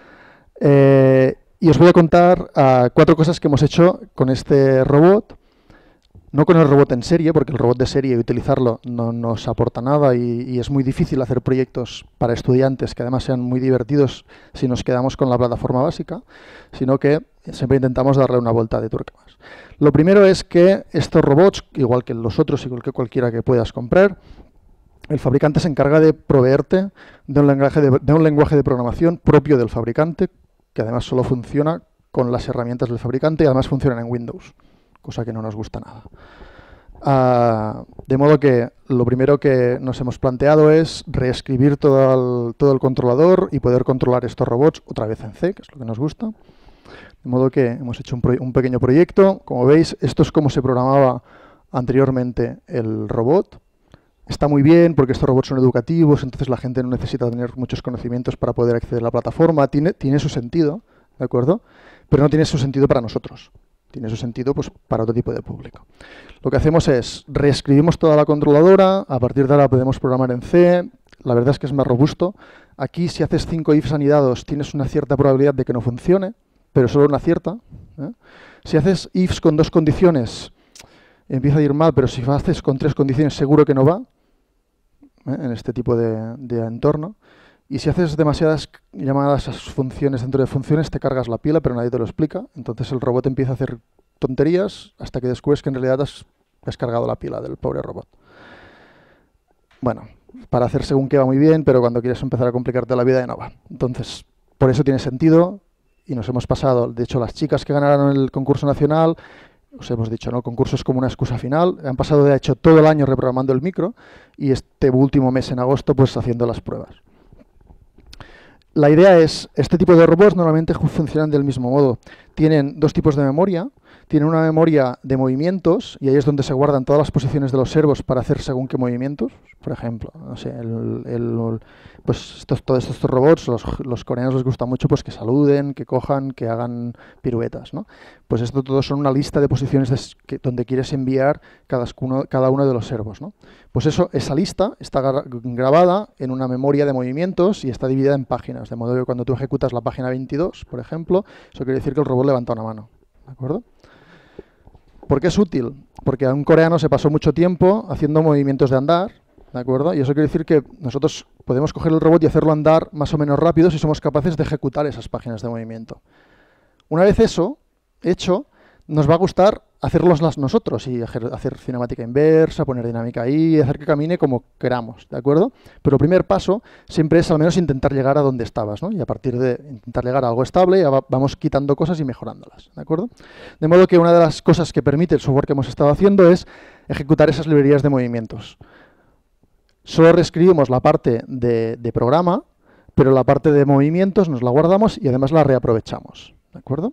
Y os voy a contar 4 cosas que hemos hecho con este robot. No con el robot en serie, porque el robot de serie y utilizarlo no nos aporta nada y es muy difícil hacer proyectos para estudiantes que además sean muy divertidos si nos quedamos con la plataforma básica, sino que siempre intentamos darle una vuelta de tuerca más. Lo primero es que estos robots, igual que los otros, igual que cualquiera que puedas comprar, el fabricante se encarga de proveerte de un lenguaje de programación propio del fabricante, que además solo funciona con las herramientas del fabricante y además funcionan en Windows, cosa que no nos gusta nada. De modo que lo primero que nos hemos planteado es reescribir todo el controlador y poder controlar estos robots otra vez en C, que es lo que nos gusta. De modo que hemos hecho un pequeño proyecto. Como veis, esto es como se programaba anteriormente el robot. Está muy bien porque estos robots son educativos, entonces la gente no necesita tener muchos conocimientos para poder acceder a la plataforma. Tiene su sentido, ¿de acuerdo? Pero no tiene su sentido para nosotros. tiene su sentido pues, para otro tipo de público. Lo que hacemos es reescribimos toda la controladora, a partir de ahora podemos programar en C, la verdad es que es más robusto. Aquí si haces 5 ifs anidados tienes una cierta probabilidad de que no funcione, pero solo una cierta. Si haces ifs con 2 condiciones, empieza a ir mal, pero si haces con 3 condiciones seguro que no va, en este tipo de entorno. Y si haces demasiadas llamadas a funciones dentro de funciones, te cargas la pila, pero nadie te lo explica. Entonces el robot empieza a hacer tonterías hasta que descubres que en realidad has descargado la pila del pobre robot. Bueno, para hacer según qué va muy bien, pero cuando quieres empezar a complicarte la vida ya no va. Entonces, por eso tiene sentido y nos hemos pasado. De hecho, las chicas que ganaron el concurso nacional, os hemos dicho, ¿no? Concurso es como una excusa final. Han pasado, de hecho, todo el año reprogramando el micro y este último mes en agosto, pues haciendo las pruebas. La idea es, este tipo de robots normalmente funcionan del mismo modo. Tienen 2 tipos de memoria. Tienen una memoria de movimientos y ahí es donde se guardan todas las posiciones de los servos para hacer según qué movimientos. Por ejemplo, no sé, pues todos estos robots, los coreanos les gusta mucho pues que saluden, que cojan, que hagan piruetas, ¿no? Pues esto todo son una lista de posiciones donde quieres enviar cada uno de los servos, ¿no? Pues esa lista está grabada en una memoria de movimientos y está dividida en páginas, de modo que cuando tú ejecutas la página 22, por ejemplo, eso quiere decir que el robot levanta una mano, ¿de acuerdo? ¿Por qué es útil? Porque a un coreano se pasó mucho tiempo haciendo movimientos de andar, ¿de acuerdo? Y eso quiere decir que nosotros podemos coger el robot y hacerlo andar más o menos rápido si somos capaces de ejecutar esas páginas de movimiento. Una vez eso hecho, nos va a gustar hacerlos nosotros y hacer cinemática inversa, poner dinámica ahí, hacer que camine como queramos, ¿de acuerdo? Pero el primer paso siempre es al menos intentar llegar a donde estabas, ¿no? Y a partir de intentar llegar a algo estable, ya vamos quitando cosas y mejorándolas, ¿de acuerdo? De modo que una de las cosas que permite el software que hemos estado haciendo es ejecutar esas librerías de movimientos. Solo reescribimos la parte de programa, pero la parte de movimientos nos la guardamos y además la reaprovechamos, ¿de acuerdo?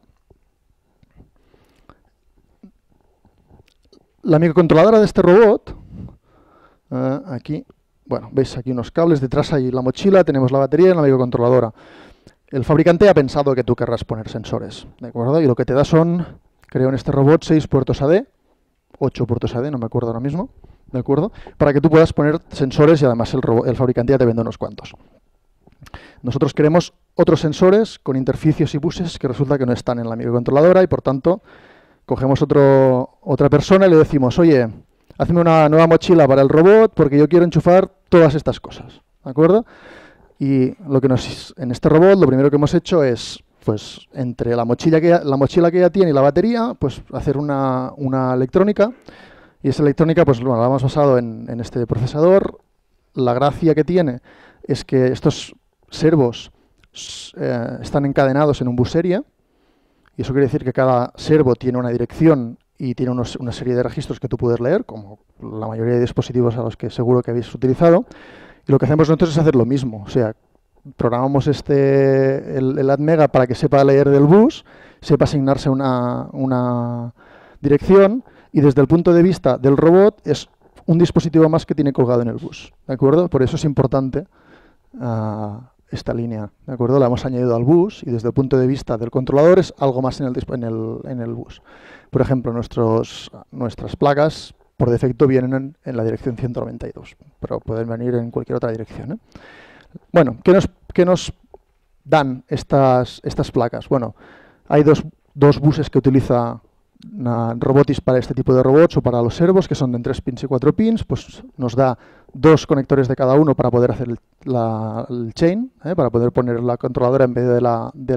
La microcontroladora de este robot, aquí, bueno, veis aquí unos cables, detrás hay la mochila, tenemos la batería y la microcontroladora. El fabricante ha pensado que tú querrás poner sensores, ¿de acuerdo? Y lo que te da son, creo en este robot, 6 puertos AD, 8 puertos AD, no me acuerdo ahora mismo, ¿de acuerdo? Para que tú puedas poner sensores y además el fabricante ya te vende unos cuantos. Nosotros queremos otros sensores con interficios y buses que resulta que no están en la microcontroladora y por tanto cogemos otra persona y le decimos, oye, hazme una nueva mochila para el robot porque yo quiero enchufar todas estas cosas, ¿de acuerdo? Y en este robot lo primero que hemos hecho es, pues, entre la mochila que ya tiene y la batería, pues hacer una electrónica. Y esa electrónica, pues bueno, la hemos basado en este procesador. La gracia que tiene es que estos servos están encadenados en un bus serie. Y eso quiere decir que cada servo tiene una dirección y tiene una serie de registros que tú puedes leer, como la mayoría de dispositivos a los que seguro que habéis utilizado. Y lo que hacemos nosotros es hacer lo mismo. O sea, programamos el ADMega para que sepa leer del bus, sepa asignarse una dirección y desde el punto de vista del robot es un dispositivo más que tiene colgado en el bus. ¿De acuerdo? Por eso es importante esta línea, ¿de acuerdo? La hemos añadido al bus y desde el punto de vista del controlador es algo más en el bus. Por ejemplo, nuestras placas por defecto vienen en la dirección 192, pero pueden venir en cualquier otra dirección, ¿eh? Bueno, ¿qué nos dan estas placas? Bueno, hay dos buses que utiliza Robotics para este tipo de robots o para los servos, que son de 3 pins y 4 pins, pues nos da 2 conectores de cada uno para poder hacer el chain, para poder poner la controladora en vez de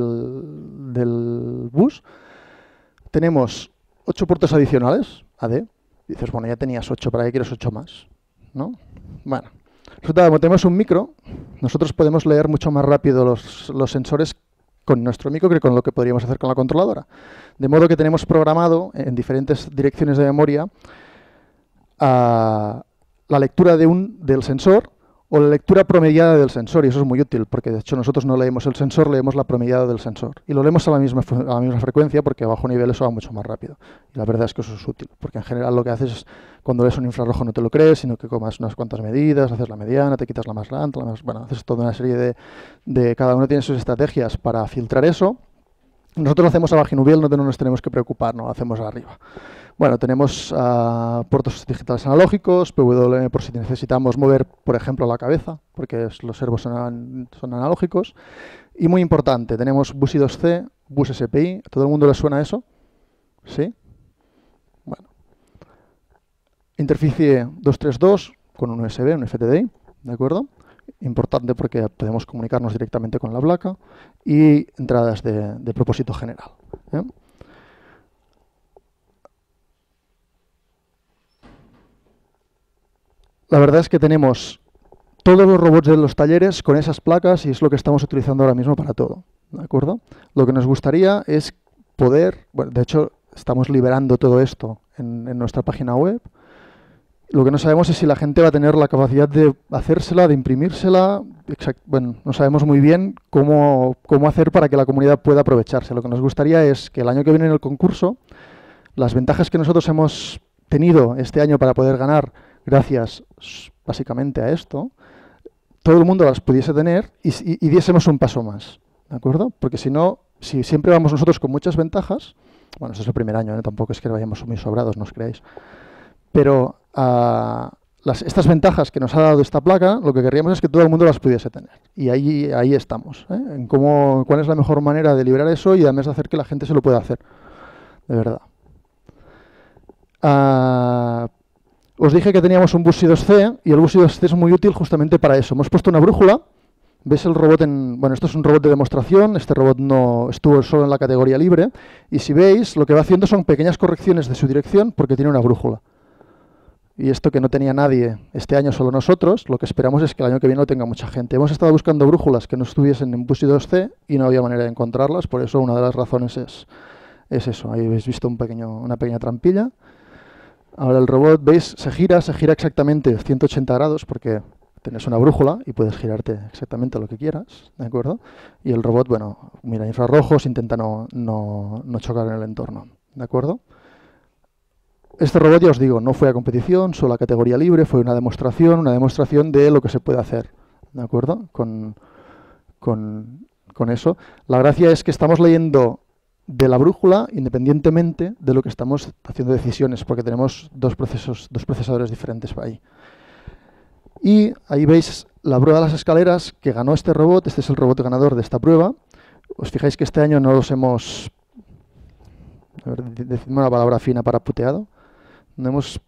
del bus. Tenemos 8 puertos adicionales, AD. Dices, bueno, ya tenías 8, ¿para qué quieres 8 más? ¿No? Bueno, resulta que como tenemos un micro, nosotros podemos leer mucho más rápido los sensores con nuestro micro que con lo que podríamos hacer con la controladora. De modo que tenemos programado en diferentes direcciones de memoria la lectura del sensor o la lectura promediada del sensor, y eso es muy útil, porque de hecho nosotros no leemos el sensor, leemos la promediada del sensor. Y lo leemos a la misma frecuencia, porque a bajo nivel eso va mucho más rápido. Y la verdad es que eso es útil, porque en general lo que haces es, cuando lees un infrarrojo no te lo crees, sino que comas unas cuantas medidas, haces la mediana, te quitas la más grande, bueno, haces toda una serie de cada uno tiene sus estrategias para filtrar eso. Nosotros lo hacemos a Bajinubiel, no nos tenemos que preocupar, no lo hacemos arriba. Bueno, tenemos puertos digitales analógicos, PWM por si necesitamos mover, por ejemplo, la cabeza, porque los servos son analógicos. Y muy importante, tenemos bus I2C, bus SPI. ¿A todo el mundo le suena eso? ¿Sí? Bueno. Interficie 232 con un USB, un FTDI, ¿de acuerdo? Importante porque podemos comunicarnos directamente con la placa. Y entradas de propósito general. ¿Eh? La verdad es que tenemos todos los robots de los talleres con esas placas y es lo que estamos utilizando ahora mismo para todo, ¿de acuerdo? Lo que nos gustaría es poder, bueno, de hecho estamos liberando todo esto en nuestra página web. Lo que no sabemos es si la gente va a tener la capacidad de hacérsela, de imprimírsela. Bueno, no sabemos muy bien cómo hacer para que la comunidad pueda aprovecharse. Lo que nos gustaría es que el año que viene en el concurso, las ventajas que nosotros hemos tenido este año para poder ganar, gracias básicamente a esto, todo el mundo las pudiese tener y diésemos un paso más, ¿de acuerdo? Porque si no, si siempre vamos nosotros con muchas ventajas, bueno, este es el primer año, ¿eh? Tampoco es que vayamos muy sobrados, no os creáis, pero estas ventajas que nos ha dado esta placa, lo que querríamos es que todo el mundo las pudiese tener. Y ahí estamos, ¿eh? En cuál es la mejor manera de liberar eso y además de hacer que la gente se lo pueda hacer, de verdad. Os dije que teníamos un bus I2C y el bus I2C es muy útil justamente para eso. Hemos puesto una brújula. ¿Ves el robot bueno, esto es un robot de demostración. Este robot no estuvo solo en la categoría libre. Y si veis, lo que va haciendo son pequeñas correcciones de su dirección porque tiene una brújula. Y esto que no tenía nadie este año, solo nosotros, lo que esperamos es que el año que viene lo tenga mucha gente. Hemos estado buscando brújulas que no estuviesen en bus I2C y no había manera de encontrarlas. Por eso una de las razones es eso. Ahí habéis visto una pequeña trampilla. Ahora el robot, ¿veis? Se gira exactamente 180 grados porque tienes una brújula y puedes girarte exactamente lo que quieras, ¿de acuerdo? Y el robot, bueno, mira infrarrojos, intenta no chocar en el entorno, ¿de acuerdo? Este robot, ya os digo, no fue a competición, solo a categoría libre, fue una demostración de lo que se puede hacer, ¿de acuerdo? Con eso. La gracia es que estamos leyendo de la brújula independientemente de lo que estamos haciendo decisiones, porque tenemos dos procesadores diferentes ahí. Y ahí veis la prueba de las escaleras que ganó este robot. Este es el robot ganador de esta prueba. Os fijáis que este año no los hemos, a ver, decidme una palabra fina para puteado, no hemos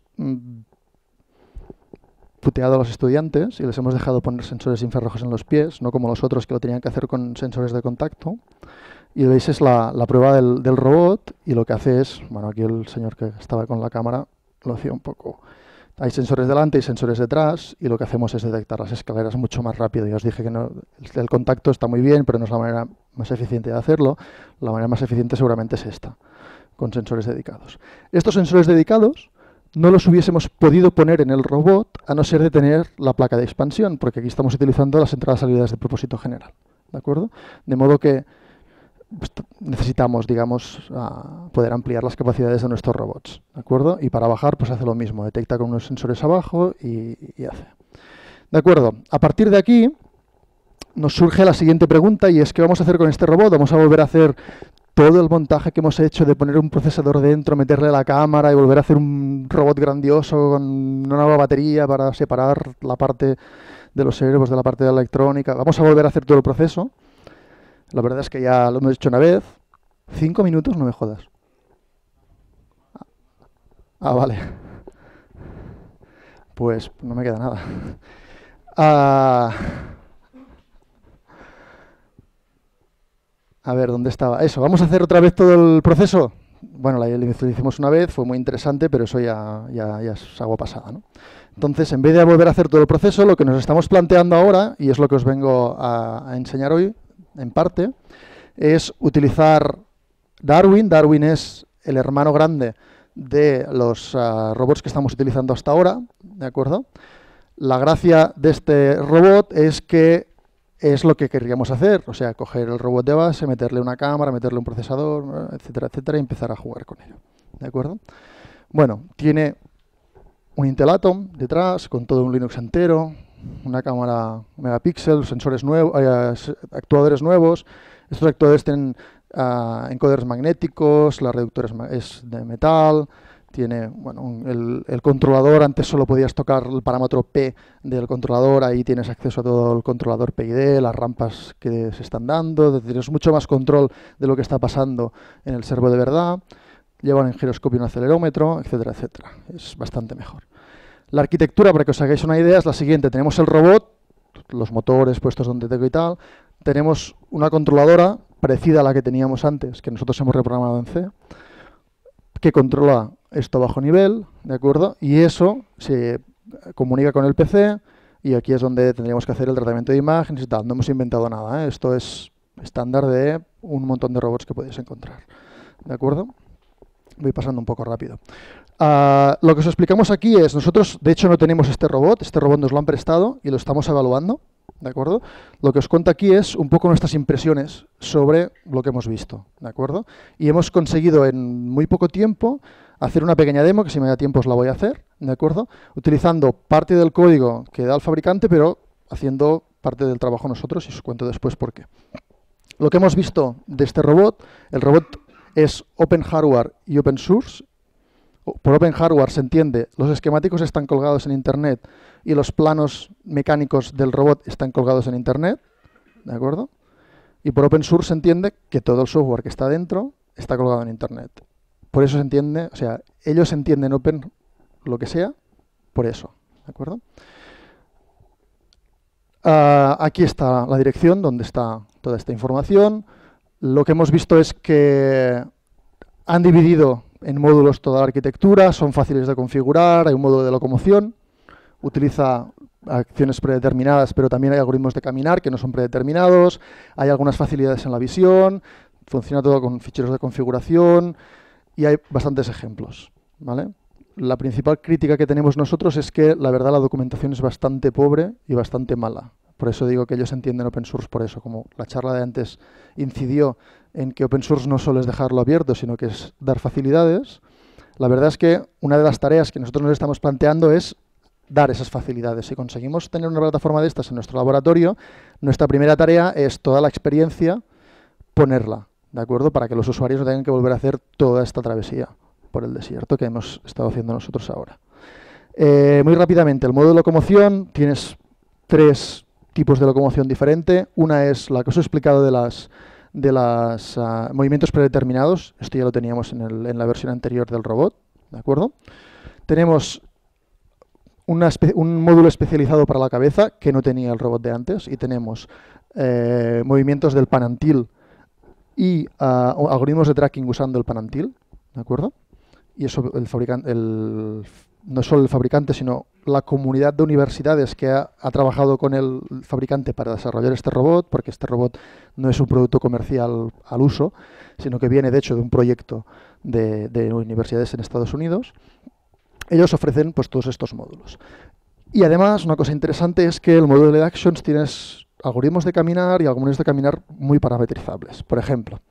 puteado a los estudiantes y les hemos dejado poner sensores infrarrojos en los pies, no como los otros que lo tenían que hacer con sensores de contacto. Y veis es la prueba del robot y lo que hace es, bueno, aquí el señor que estaba con la cámara lo hacía un poco. Hay sensores delante y sensores detrás y lo que hacemos es detectar las escaleras mucho más rápido. Ya os dije que no, el contacto está muy bien, pero no es la manera más eficiente de hacerlo. La manera más eficiente seguramente es esta, con sensores dedicados. Estos sensores dedicados no los hubiésemos podido poner en el robot a no ser de tener la placa de expansión, porque aquí estamos utilizando las entradas y salidas de propósito general, ¿de acuerdo? De modo que necesitamos, digamos, poder ampliar las capacidades de nuestros robots, ¿de acuerdo? Y para bajar, pues hace lo mismo, detecta con unos sensores abajo y hace. ¿De acuerdo? A partir de aquí nos surge la siguiente pregunta y es ¿qué vamos a hacer con este robot? Vamos a volver a hacer todo el montaje que hemos hecho de poner un procesador dentro, meterle la cámara y volver a hacer un robot grandioso con una nueva batería para separar la parte de los servos de la parte de la electrónica. Vamos a volver a hacer todo el proceso. La verdad es que ya lo hemos hecho una vez. 5 minutos, no me jodas. Vale. Pues no me queda nada. A ver, ¿dónde estaba? Eso, ¿vamos a hacer otra vez todo el proceso? Bueno, lo hicimos una vez, fue muy interesante, pero eso ya es agua pasada, ¿no? Entonces, en vez de volver a hacer todo el proceso, lo que nos estamos planteando ahora, y es lo que os vengo a enseñar hoy, en parte, es utilizar Darwin. Darwin es el hermano grande de los robots que estamos utilizando hasta ahora, ¿de acuerdo? La gracia de este robot es que es lo que querríamos hacer, o sea, coger el robot de base, meterle una cámara, meterle un procesador, etcétera, etcétera, y empezar a jugar con ello, ¿de acuerdo? Bueno, tiene un Intel Atom detrás, con todo un Linux entero, una cámara megapíxel, sensores nuevos, actuadores nuevos. Estos actuadores tienen encoders magnéticos, la reductora es de metal, tiene, bueno, el controlador, antes solo podías tocar el parámetro P del controlador, ahí tienes acceso a todo el controlador PID, las rampas que se están dando, tienes mucho más control de lo que está pasando en el servo de verdad, lleva un giroscopio y un acelerómetro, etcétera, etcétera. Es bastante mejor. La arquitectura, para que os hagáis una idea, es la siguiente. Tenemos el robot, los motores puestos donde tengo y tal, tenemos una controladora parecida a la que teníamos antes, que nosotros hemos reprogramado en C, que controla esto a bajo nivel, ¿de acuerdo? Y eso se comunica con el PC y aquí es donde tendríamos que hacer el tratamiento de imágenes y tal. No hemos inventado nada, ¿eh? Esto es estándar de un montón de robots que podéis encontrar, ¿de acuerdo? Voy pasando un poco rápido. Lo que os explicamos aquí es, nosotros de hecho no tenemos este robot nos lo han prestado y lo estamos evaluando, ¿de acuerdo? Lo que os cuento aquí es un poco nuestras impresiones sobre lo que hemos visto, ¿de acuerdo? Y hemos conseguido en muy poco tiempo hacer una pequeña demo, que si me da tiempo os la voy a hacer, ¿de acuerdo? Utilizando parte del código que da el fabricante, pero haciendo parte del trabajo nosotros y os cuento después por qué. Lo que hemos visto de este robot, el robot es open hardware y open source. Por open hardware se entiende, los esquemáticos están colgados en Internet y los planos mecánicos del robot están colgados en Internet, ¿de acuerdo? Y por open source se entiende que todo el software que está dentro está colgado en Internet. Por eso se entiende, o sea, ellos entienden open lo que sea, por eso, ¿de acuerdo? Aquí está la dirección donde está toda esta información. Lo que hemos visto es que han dividido en módulos toda la arquitectura, son fáciles de configurar, hay un módulo de locomoción, utiliza acciones predeterminadas, pero también hay algoritmos de caminar que no son predeterminados, hay algunas facilidades en la visión, funciona todo con ficheros de configuración y hay bastantes ejemplos, ¿vale? La principal crítica que tenemos nosotros es que la verdad la documentación es bastante pobre y bastante mala. Por eso digo que ellos entienden open source por eso, como la charla de antes incidió en que open source no solo es dejarlo abierto, sino que es dar facilidades. La verdad es que una de las tareas que nosotros nos estamos planteando es dar esas facilidades. Si conseguimos tener una plataforma de estas en nuestro laboratorio, nuestra primera tarea es toda la experiencia ponerla, ¿de acuerdo? Para que los usuarios no tengan que volver a hacer toda esta travesía por el desierto que hemos estado haciendo nosotros ahora. Muy rápidamente, el modo de locomoción, tienes 3 tipos de locomoción diferente. Una es la que os he explicado de los movimientos predeterminados. Esto ya lo teníamos en la versión anterior del robot, ¿de acuerdo? Tenemos un módulo especializado para la cabeza que no tenía el robot de antes y tenemos movimientos del panantil y algoritmos de tracking usando el panantil, ¿de acuerdo? Y eso el fabricante, no solo el fabricante, sino la comunidad de universidades que ha trabajado con el fabricante para desarrollar este robot, porque este robot no es un producto comercial al uso, sino que viene de hecho de un proyecto de universidades en Estados Unidos. Ellos ofrecen pues todos estos módulos. Y además, una cosa interesante es que el módulo de Actions tienes algoritmos de caminar y algoritmos de caminar muy parametrizables. Por ejemplo,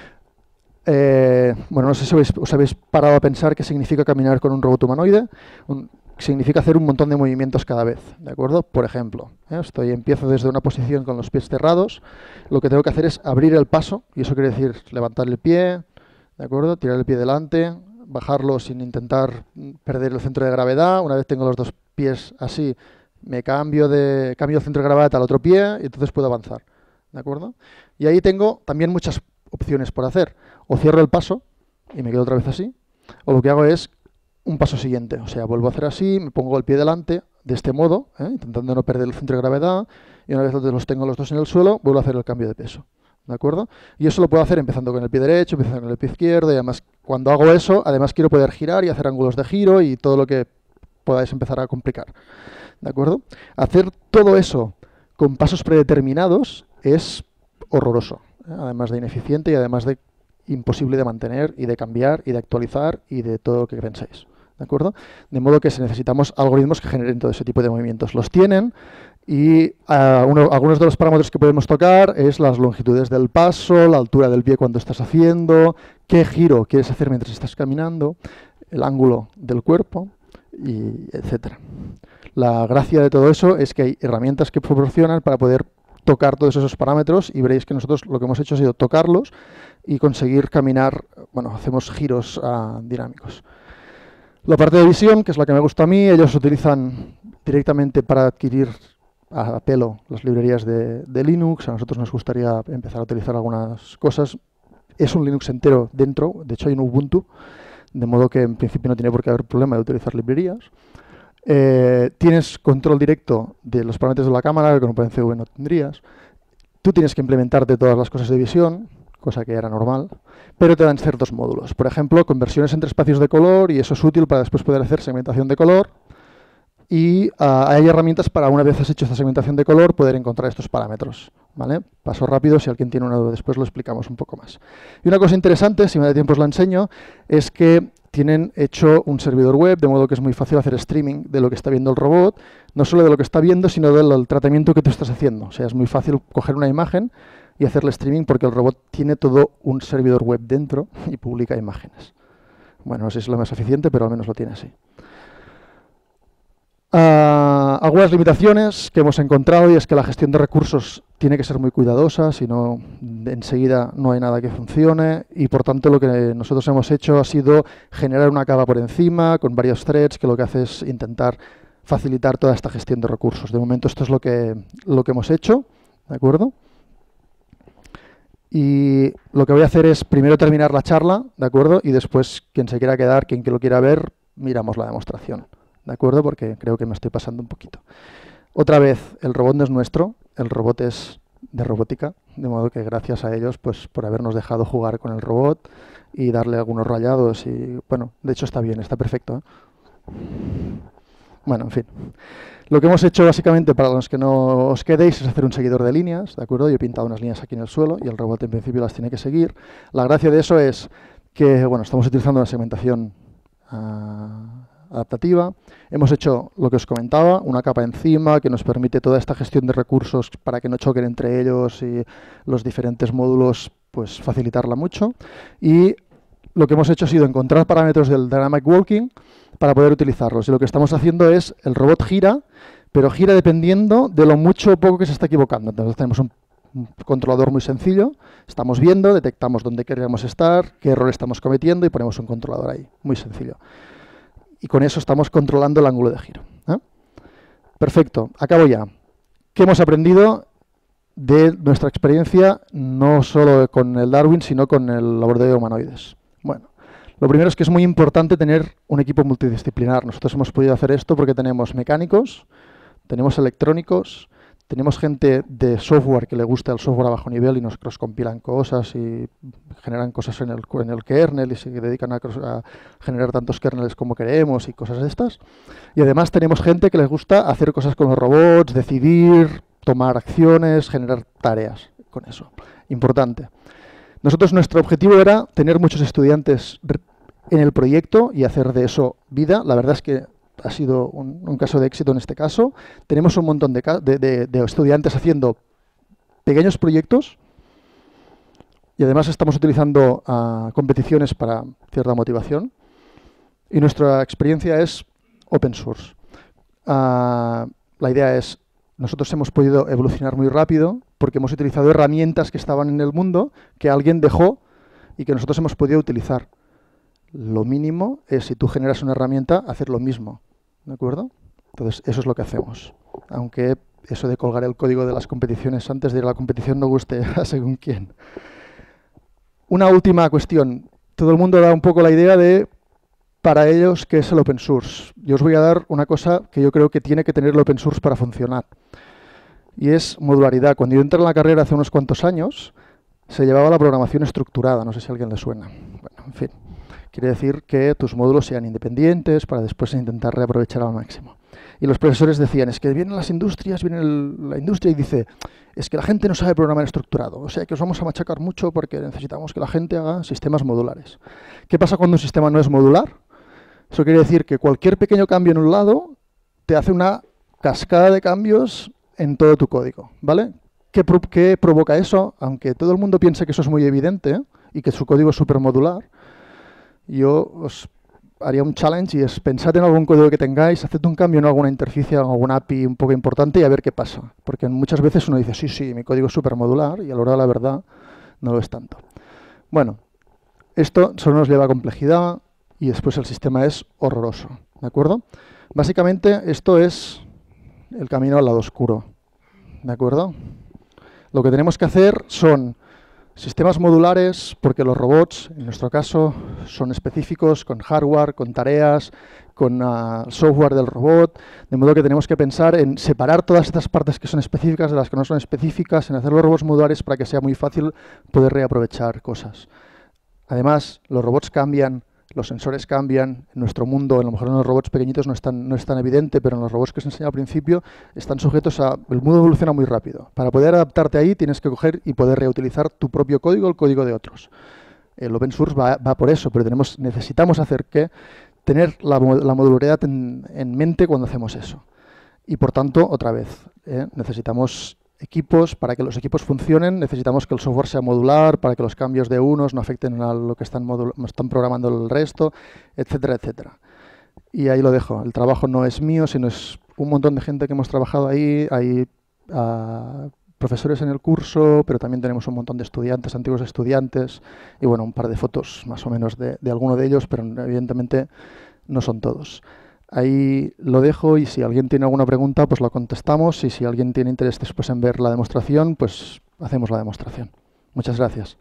bueno, no sé si os habéis parado a pensar qué significa caminar con un robot humanoide. Significa hacer un montón de movimientos cada vez, ¿de acuerdo? Por ejemplo, empiezo desde una posición con los pies cerrados, lo que tengo que hacer es abrir el paso, y eso quiere decir levantar el pie, ¿de acuerdo? Tirar el pie delante, bajarlo sin intentar perder el centro de gravedad. Una vez tengo los 2 pies así, me cambio el centro de gravedad al otro pie y entonces puedo avanzar, ¿de acuerdo? Y ahí tengo también muchas opciones por hacer. O cierro el paso y me quedo otra vez así, o lo que hago es un paso siguiente, o sea, vuelvo a hacer así, me pongo el pie delante, de este modo, intentando no perder el centro de gravedad, y una vez los tengo los 2 en el suelo, vuelvo a hacer el cambio de peso, ¿de acuerdo? Y eso lo puedo hacer empezando con el pie derecho, empezando con el pie izquierdo, y además, cuando hago eso, además quiero poder girar y hacer ángulos de giro y todo lo que podáis empezar a complicar, ¿de acuerdo? Hacer todo eso con pasos predeterminados es horroroso, además de ineficiente y además de imposible de mantener y de cambiar y de actualizar y de todo lo que penséis, ¿de acuerdo? De modo que necesitamos algoritmos que generen todo ese tipo de movimientos. Los tienen y algunos de los parámetros que podemos tocar es las longitudes del paso, la altura del pie cuando estás haciendo, qué giro quieres hacer mientras estás caminando, el ángulo del cuerpo, y etcétera. La gracia de todo eso es que hay herramientas que proporcionan para poder tocar todos esos parámetros y veréis que nosotros lo que hemos hecho ha sido tocarlos y conseguir caminar, bueno, hacemos giros dinámicos. La parte de visión, que es la que me gusta a mí, ellos utilizan directamente para adquirir a pelo las librerías de Linux. A nosotros nos gustaría empezar a utilizar algunas cosas. Es un Linux entero dentro, de hecho hay un Ubuntu, de modo que en principio no tiene por qué haber problema de utilizar librerías. Tienes control directo de los parámetros de la cámara, que con OpenCV no tendrías. Tú tienes que implementarte todas las cosas de visión, cosa que era normal, pero te dan ciertos módulos. Por ejemplo, conversiones entre espacios de color, y eso es útil para después poder hacer segmentación de color. Y hay herramientas para, una vez has hecho esta segmentación de color, poder encontrar estos parámetros, ¿vale? Paso rápido, si alguien tiene una duda después lo explicamos un poco más. Y una cosa interesante, si me da tiempo os la enseño, es que tienen hecho un servidor web, de modo que es muy fácil hacer streaming de lo que está viendo el robot, no solo de lo que está viendo, sino del tratamiento que tú estás haciendo. O sea, es muy fácil coger una imagen y hacerle streaming porque el robot tiene todo un servidor web dentro y publica imágenes. Bueno, no sé si es lo más eficiente, pero al menos lo tiene así. Algunas limitaciones que hemos encontrado, y es que la gestión de recursos tiene que ser muy cuidadosa, si no enseguida no hay nada que funcione, y por tanto lo que nosotros hemos hecho ha sido generar una capa por encima con varios threads que lo que hace es intentar facilitar toda esta gestión de recursos. De momento esto es lo que hemos hecho, ¿de acuerdo? Y lo que voy a hacer es primero terminar la charla, ¿de acuerdo? Y después quien se quiera quedar, quien que lo quiera ver, miramos la demostración. ¿De acuerdo? Porque creo que me estoy pasando un poquito. Otra vez, el robot no es nuestro, el robot es de robótica, de modo que gracias a ellos pues por habernos dejado jugar con el robot y darle algunos rayados y, bueno, de hecho está bien, está perfecto, ¿eh? Bueno, en fin. Lo que hemos hecho básicamente, para los que no os quedéis, es hacer un seguidor de líneas, ¿de acuerdo? Yo he pintado unas líneas aquí en el suelo y el robot en principio las tiene que seguir. La gracia de eso es que, bueno, estamos utilizando una segmentación adaptativa. Hemos hecho lo que os comentaba, una capa encima que nos permite toda esta gestión de recursos para que no choquen entre ellos y los diferentes módulos, pues facilitarla mucho. Y lo que hemos hecho ha sido encontrar parámetros del Dynamic Walking para poder utilizarlos. Y lo que estamos haciendo es, el robot gira, pero gira dependiendo de lo mucho o poco que se está equivocando. Entonces tenemos un controlador muy sencillo, estamos viendo, detectamos dónde queremos estar, qué error estamos cometiendo y ponemos un controlador ahí, muy sencillo. Y con eso estamos controlando el ángulo de giro, ¿eh? Perfecto, acabo ya. ¿Qué hemos aprendido de nuestra experiencia, no solo con el Darwin, sino con el laboratorio de humanoides? Bueno, lo primero es que es muy importante tener un equipo multidisciplinar. Nosotros hemos podido hacer esto porque tenemos mecánicos, tenemos electrónicos, tenemos gente de software que le gusta el software a bajo nivel y nos cross-compilan cosas y generan cosas en el kernel y se dedican a generar tantos kernels como queremos y cosas de estas. Y además tenemos gente que les gusta hacer cosas con los robots, decidir, tomar acciones, generar tareas con eso. Importante. Nosotros, nuestro objetivo era tener muchos estudiantes en el proyecto y hacer de eso vida. La verdad es que ha sido un caso de éxito en este caso. Tenemos un montón de estudiantes haciendo pequeños proyectos y además estamos utilizando competiciones para cierta motivación. Y nuestra experiencia es open source. La idea es, nosotros hemos podido evolucionar muy rápido porque hemos utilizado herramientas que estaban en el mundo que alguien dejó y que nosotros hemos podido utilizar. Lo mínimo es, si tú generas una herramienta, hacer lo mismo, ¿de acuerdo? Entonces, eso es lo que hacemos. Aunque eso de colgar el código de las competiciones antes de ir a la competición no guste a según quién. Una última cuestión. Todo el mundo da un poco la idea de, para ellos, ¿qué es el open source? Yo os voy a dar una cosa que yo creo que tiene que tener el open source para funcionar. Y es modularidad. Cuando yo entré en la carrera hace unos cuantos años, se llevaba la programación estructurada. No sé si a alguien le suena. Bueno, en fin. Quiere decir que tus módulos sean independientes para después intentar reaprovechar al máximo. Y los profesores decían, es que vienen las industrias, viene la industria y dice, es que la gente no sabe programar estructurado, o sea que os vamos a machacar mucho porque necesitamos que la gente haga sistemas modulares. ¿Qué pasa cuando un sistema no es modular? Eso quiere decir que cualquier pequeño cambio en un lado te hace una cascada de cambios en todo tu código, ¿vale? ¿Qué provoca eso? Aunque todo el mundo piense que eso es muy evidente y que su código es súper modular, yo os haría un challenge y es pensad en algún código que tengáis, haced un cambio en alguna interfaz, en alguna API un poco importante y a ver qué pasa. Porque muchas veces uno dice, sí, mi código es súper modular y a la hora de la verdad no lo es tanto. Bueno, esto solo nos lleva a complejidad y después el sistema es horroroso, ¿de acuerdo? Básicamente esto es el camino al lado oscuro, ¿de acuerdo? Lo que tenemos que hacer son sistemas modulares, porque los robots, en nuestro caso, son específicos, con hardware, con tareas, con software del robot, de modo que tenemos que pensar en separar todas estas partes que son específicas de las que no son específicas, en hacer los robots modulares para que sea muy fácil poder reaprovechar cosas. Además, los robots cambian, los sensores cambian. En nuestro mundo, a lo mejor en los robots pequeñitos no es tan evidente, pero en los robots que os enseñé al principio están sujetos a... El mundo evoluciona muy rápido. Para poder adaptarte ahí tienes que coger y poder reutilizar tu propio código, el código de otros. El open source va por eso, pero necesitamos tener la modularidad en mente cuando hacemos eso. Y por tanto, otra vez, necesitamos equipos. Para que los equipos funcionen necesitamos que el software sea modular, para que los cambios de unos no afecten a lo que están programando el resto, etcétera, etcétera. Y ahí lo dejo. El trabajo no es mío, sino es un montón de gente que hemos trabajado ahí. Hay profesores en el curso, pero también tenemos un montón de estudiantes, antiguos estudiantes, y bueno, un par de fotos más o menos de alguno de ellos, pero evidentemente no son todos. Ahí lo dejo y si alguien tiene alguna pregunta, pues la contestamos y si alguien tiene interés después en ver la demostración, pues hacemos la demostración. Muchas gracias.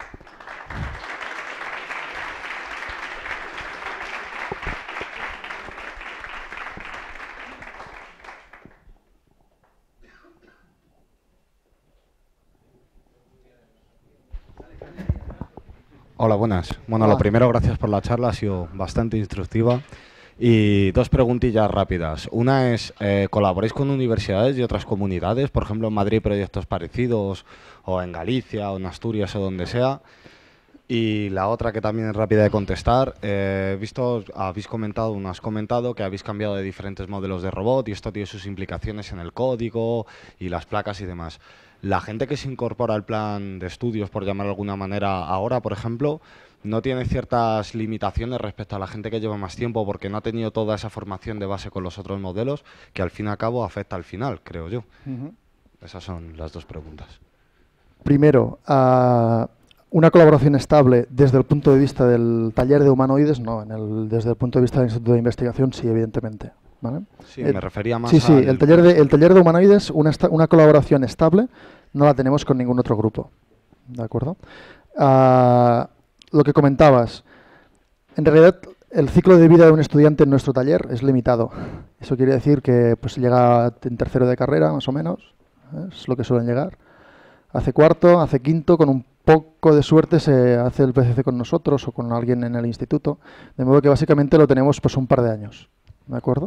Hola, buenas. Bueno, lo primero, gracias por la charla, ha sido bastante instructiva. Y dos preguntillas rápidas. Una es, ¿colaboráis con universidades y otras comunidades? Por ejemplo, en Madrid proyectos parecidos, o en Galicia, o en Asturias, o donde sea. Y la otra que también es rápida de contestar, he visto, has comentado que habéis cambiado de diferentes modelos de robot y esto tiene sus implicaciones en el código y las placas y demás. La gente que se incorpora al plan de estudios, por llamarlo de alguna manera, ahora, por ejemplo, ¿no tiene ciertas limitaciones respecto a la gente que lleva más tiempo porque no ha tenido toda esa formación de base con los otros modelos que al fin y al cabo afecta al final, creo yo? Esas son las dos preguntas. Primero, una colaboración estable desde el punto de vista del taller de humanoides, no, desde el punto de vista del Instituto de Investigación, sí, evidentemente. ¿Vale? Sí, me refería más Sí, el taller de humanoides, una colaboración estable, no la tenemos con ningún otro grupo. ¿De acuerdo? Lo que comentabas, en realidad el ciclo de vida de un estudiante en nuestro taller es limitado. Eso quiere decir que pues, llega en tercero de carrera, más o menos, es lo que suelen llegar. Hace cuarto, hace quinto, con un poco de suerte se hace el PCC con nosotros o con alguien en el instituto, de modo que básicamente lo tenemos pues un par de años, ¿de acuerdo?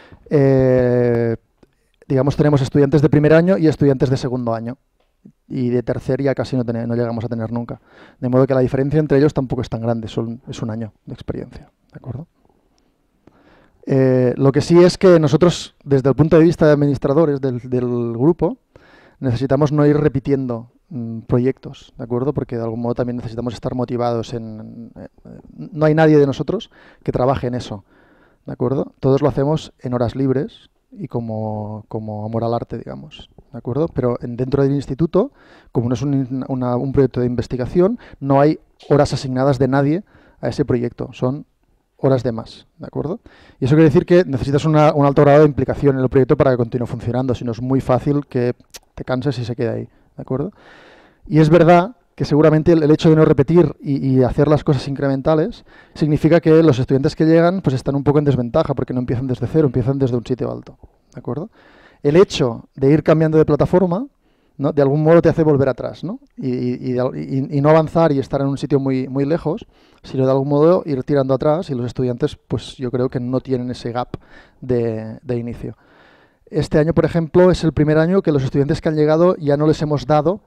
Digamos, tenemos estudiantes de primer año y estudiantes de segundo año, y de tercer ya casi no llegamos a tener nunca, de modo que la diferencia entre ellos tampoco es tan grande, es un año de experiencia, ¿de acuerdo? Lo que sí es que nosotros, desde el punto de vista de administradores del grupo, necesitamos no ir repitiendo proyectos, ¿de acuerdo? Porque de algún modo también necesitamos estar motivados no hay nadie de nosotros que trabaje en eso, ¿de acuerdo? Todos lo hacemos en horas libres y como amor al arte, digamos, ¿de acuerdo? Pero dentro del instituto, como no es un proyecto de investigación, no hay horas asignadas de nadie a ese proyecto, son horas de más, ¿de acuerdo? Y eso quiere decir que necesitas un alto grado de implicación en el proyecto para que continúe funcionando, si no es muy fácil que te canses y se quede ahí, ¿de acuerdo? Y es verdad que seguramente el hecho de no repetir y hacer las cosas incrementales significa que los estudiantes que llegan pues están un poco en desventaja porque no empiezan desde cero, empiezan desde un sitio alto, ¿de acuerdo? El hecho de ir cambiando de plataforma, ¿no? De algún modo te hace volver atrás, ¿no? Y no avanzar y estar en un sitio muy, muy lejos, sino de algún modo ir tirando atrás y los estudiantes, pues yo creo que no tienen ese gap de inicio. Este año, por ejemplo, es el primer año que los estudiantes que han llegado ya no les hemos dado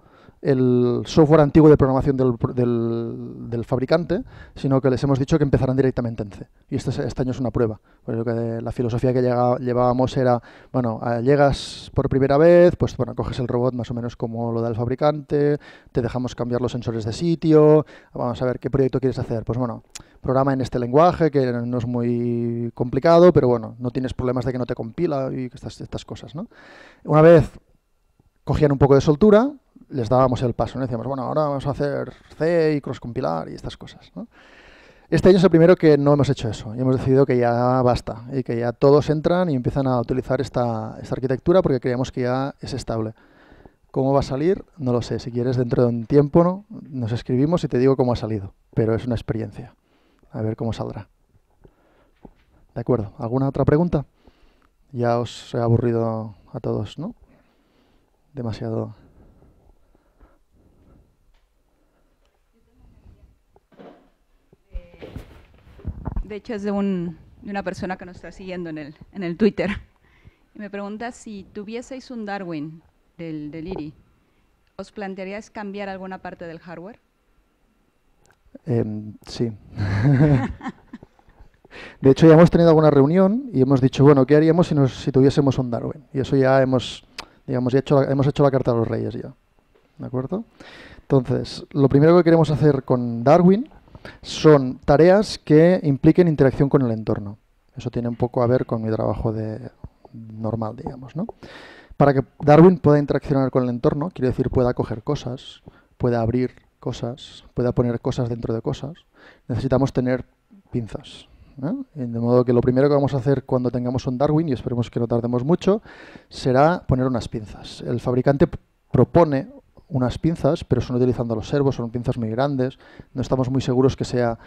el software antiguo de programación del fabricante, sino que les hemos dicho que empezarán directamente en C. Y este año es una prueba. Porque la filosofía que llevábamos era, bueno, llegas por primera vez, pues bueno, coges el robot más o menos como lo da el fabricante, te dejamos cambiar los sensores de sitio, vamos a ver qué proyecto quieres hacer. Pues bueno, programa en este lenguaje que no es muy complicado, pero bueno, no tienes problemas de que no te compila y estas cosas, ¿no? Una vez cogían un poco de soltura, les dábamos el paso, ¿no? Decíamos, bueno, ahora vamos a hacer C y cross-compilar y estas cosas, ¿no? Este año es el primero que no hemos hecho eso y hemos decidido que ya basta y que ya todos entran y empiezan a utilizar esta arquitectura porque creemos que ya es estable. ¿Cómo va a salir? No lo sé. Si quieres, dentro de un tiempo, ¿no?, nos escribimos y te digo cómo ha salido, pero es una experiencia. A ver cómo saldrá. ¿De acuerdo? ¿Alguna otra pregunta? Ya os he aburrido a todos, ¿no? Demasiado. De hecho, es de una persona que nos está siguiendo en el Twitter. Y me pregunta si tuvieseis un Darwin del IRI, ¿os plantearíais cambiar alguna parte del hardware? Sí. De hecho, ya hemos tenido alguna reunión y hemos dicho, bueno, ¿qué haríamos si tuviésemos un Darwin? Y eso ya hemos hecho la carta a los reyes ya. ¿De acuerdo? Entonces, lo primero que queremos hacer con Darwin son tareas que impliquen interacción con el entorno. Eso tiene un poco a ver con mi trabajo normal, digamos, ¿no? Para que Darwin pueda interaccionar con el entorno, quiere decir pueda coger cosas, pueda abrir cosas, pueda poner cosas dentro de cosas, necesitamos tener pinzas, ¿no? De modo que lo primero que vamos a hacer cuando tengamos un Darwin, y esperemos que no tardemos mucho, será poner unas pinzas. El fabricante propone unas pinzas, pero son utilizando los servos, son pinzas muy grandes, no estamos muy seguros que sea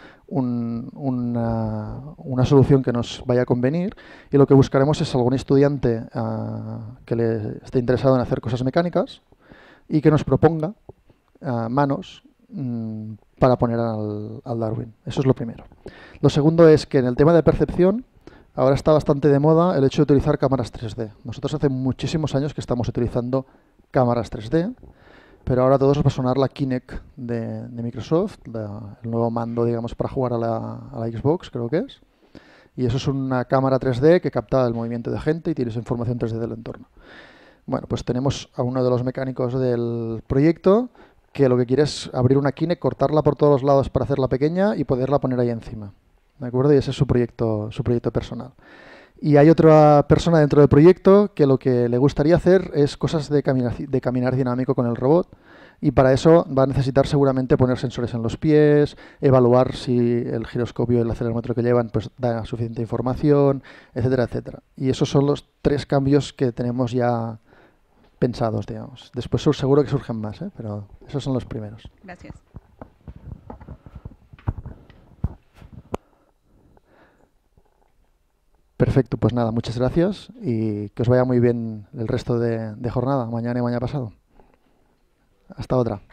una solución que nos vaya a convenir, y lo que buscaremos es algún estudiante que le esté interesado en hacer cosas mecánicas y que nos proponga manos para poner al Darwin. Eso es lo primero. Lo segundo es que en el tema de percepción ahora está bastante de moda el hecho de utilizar cámaras 3D. Nosotros hace muchísimos años que estamos utilizando cámaras 3D, pero ahora a todos os va a sonar la Kinect de Microsoft, el nuevo mando, digamos, para jugar a la Xbox, creo que es. Y eso es una cámara 3D que capta el movimiento de gente y tienes información 3D del entorno. Bueno, pues tenemos a uno de los mecánicos del proyecto que lo que quiere es abrir una Kinect, cortarla por todos los lados para hacerla pequeña y poderla poner ahí encima. ¿De acuerdo? Y ese es su proyecto personal. Y hay otra persona dentro del proyecto que lo que le gustaría hacer es cosas de caminar dinámico con el robot, y para eso va a necesitar seguramente poner sensores en los pies, evaluar si el giroscopio y el acelerómetro que llevan pues da suficiente información, etcétera, etcétera. Y esos son los 3 cambios que tenemos ya pensados, digamos. Después seguro que surgen más, pero esos son los primeros. Gracias. Perfecto, pues nada, muchas gracias y que os vaya muy bien el resto de jornada, mañana y mañana pasado. Hasta otra.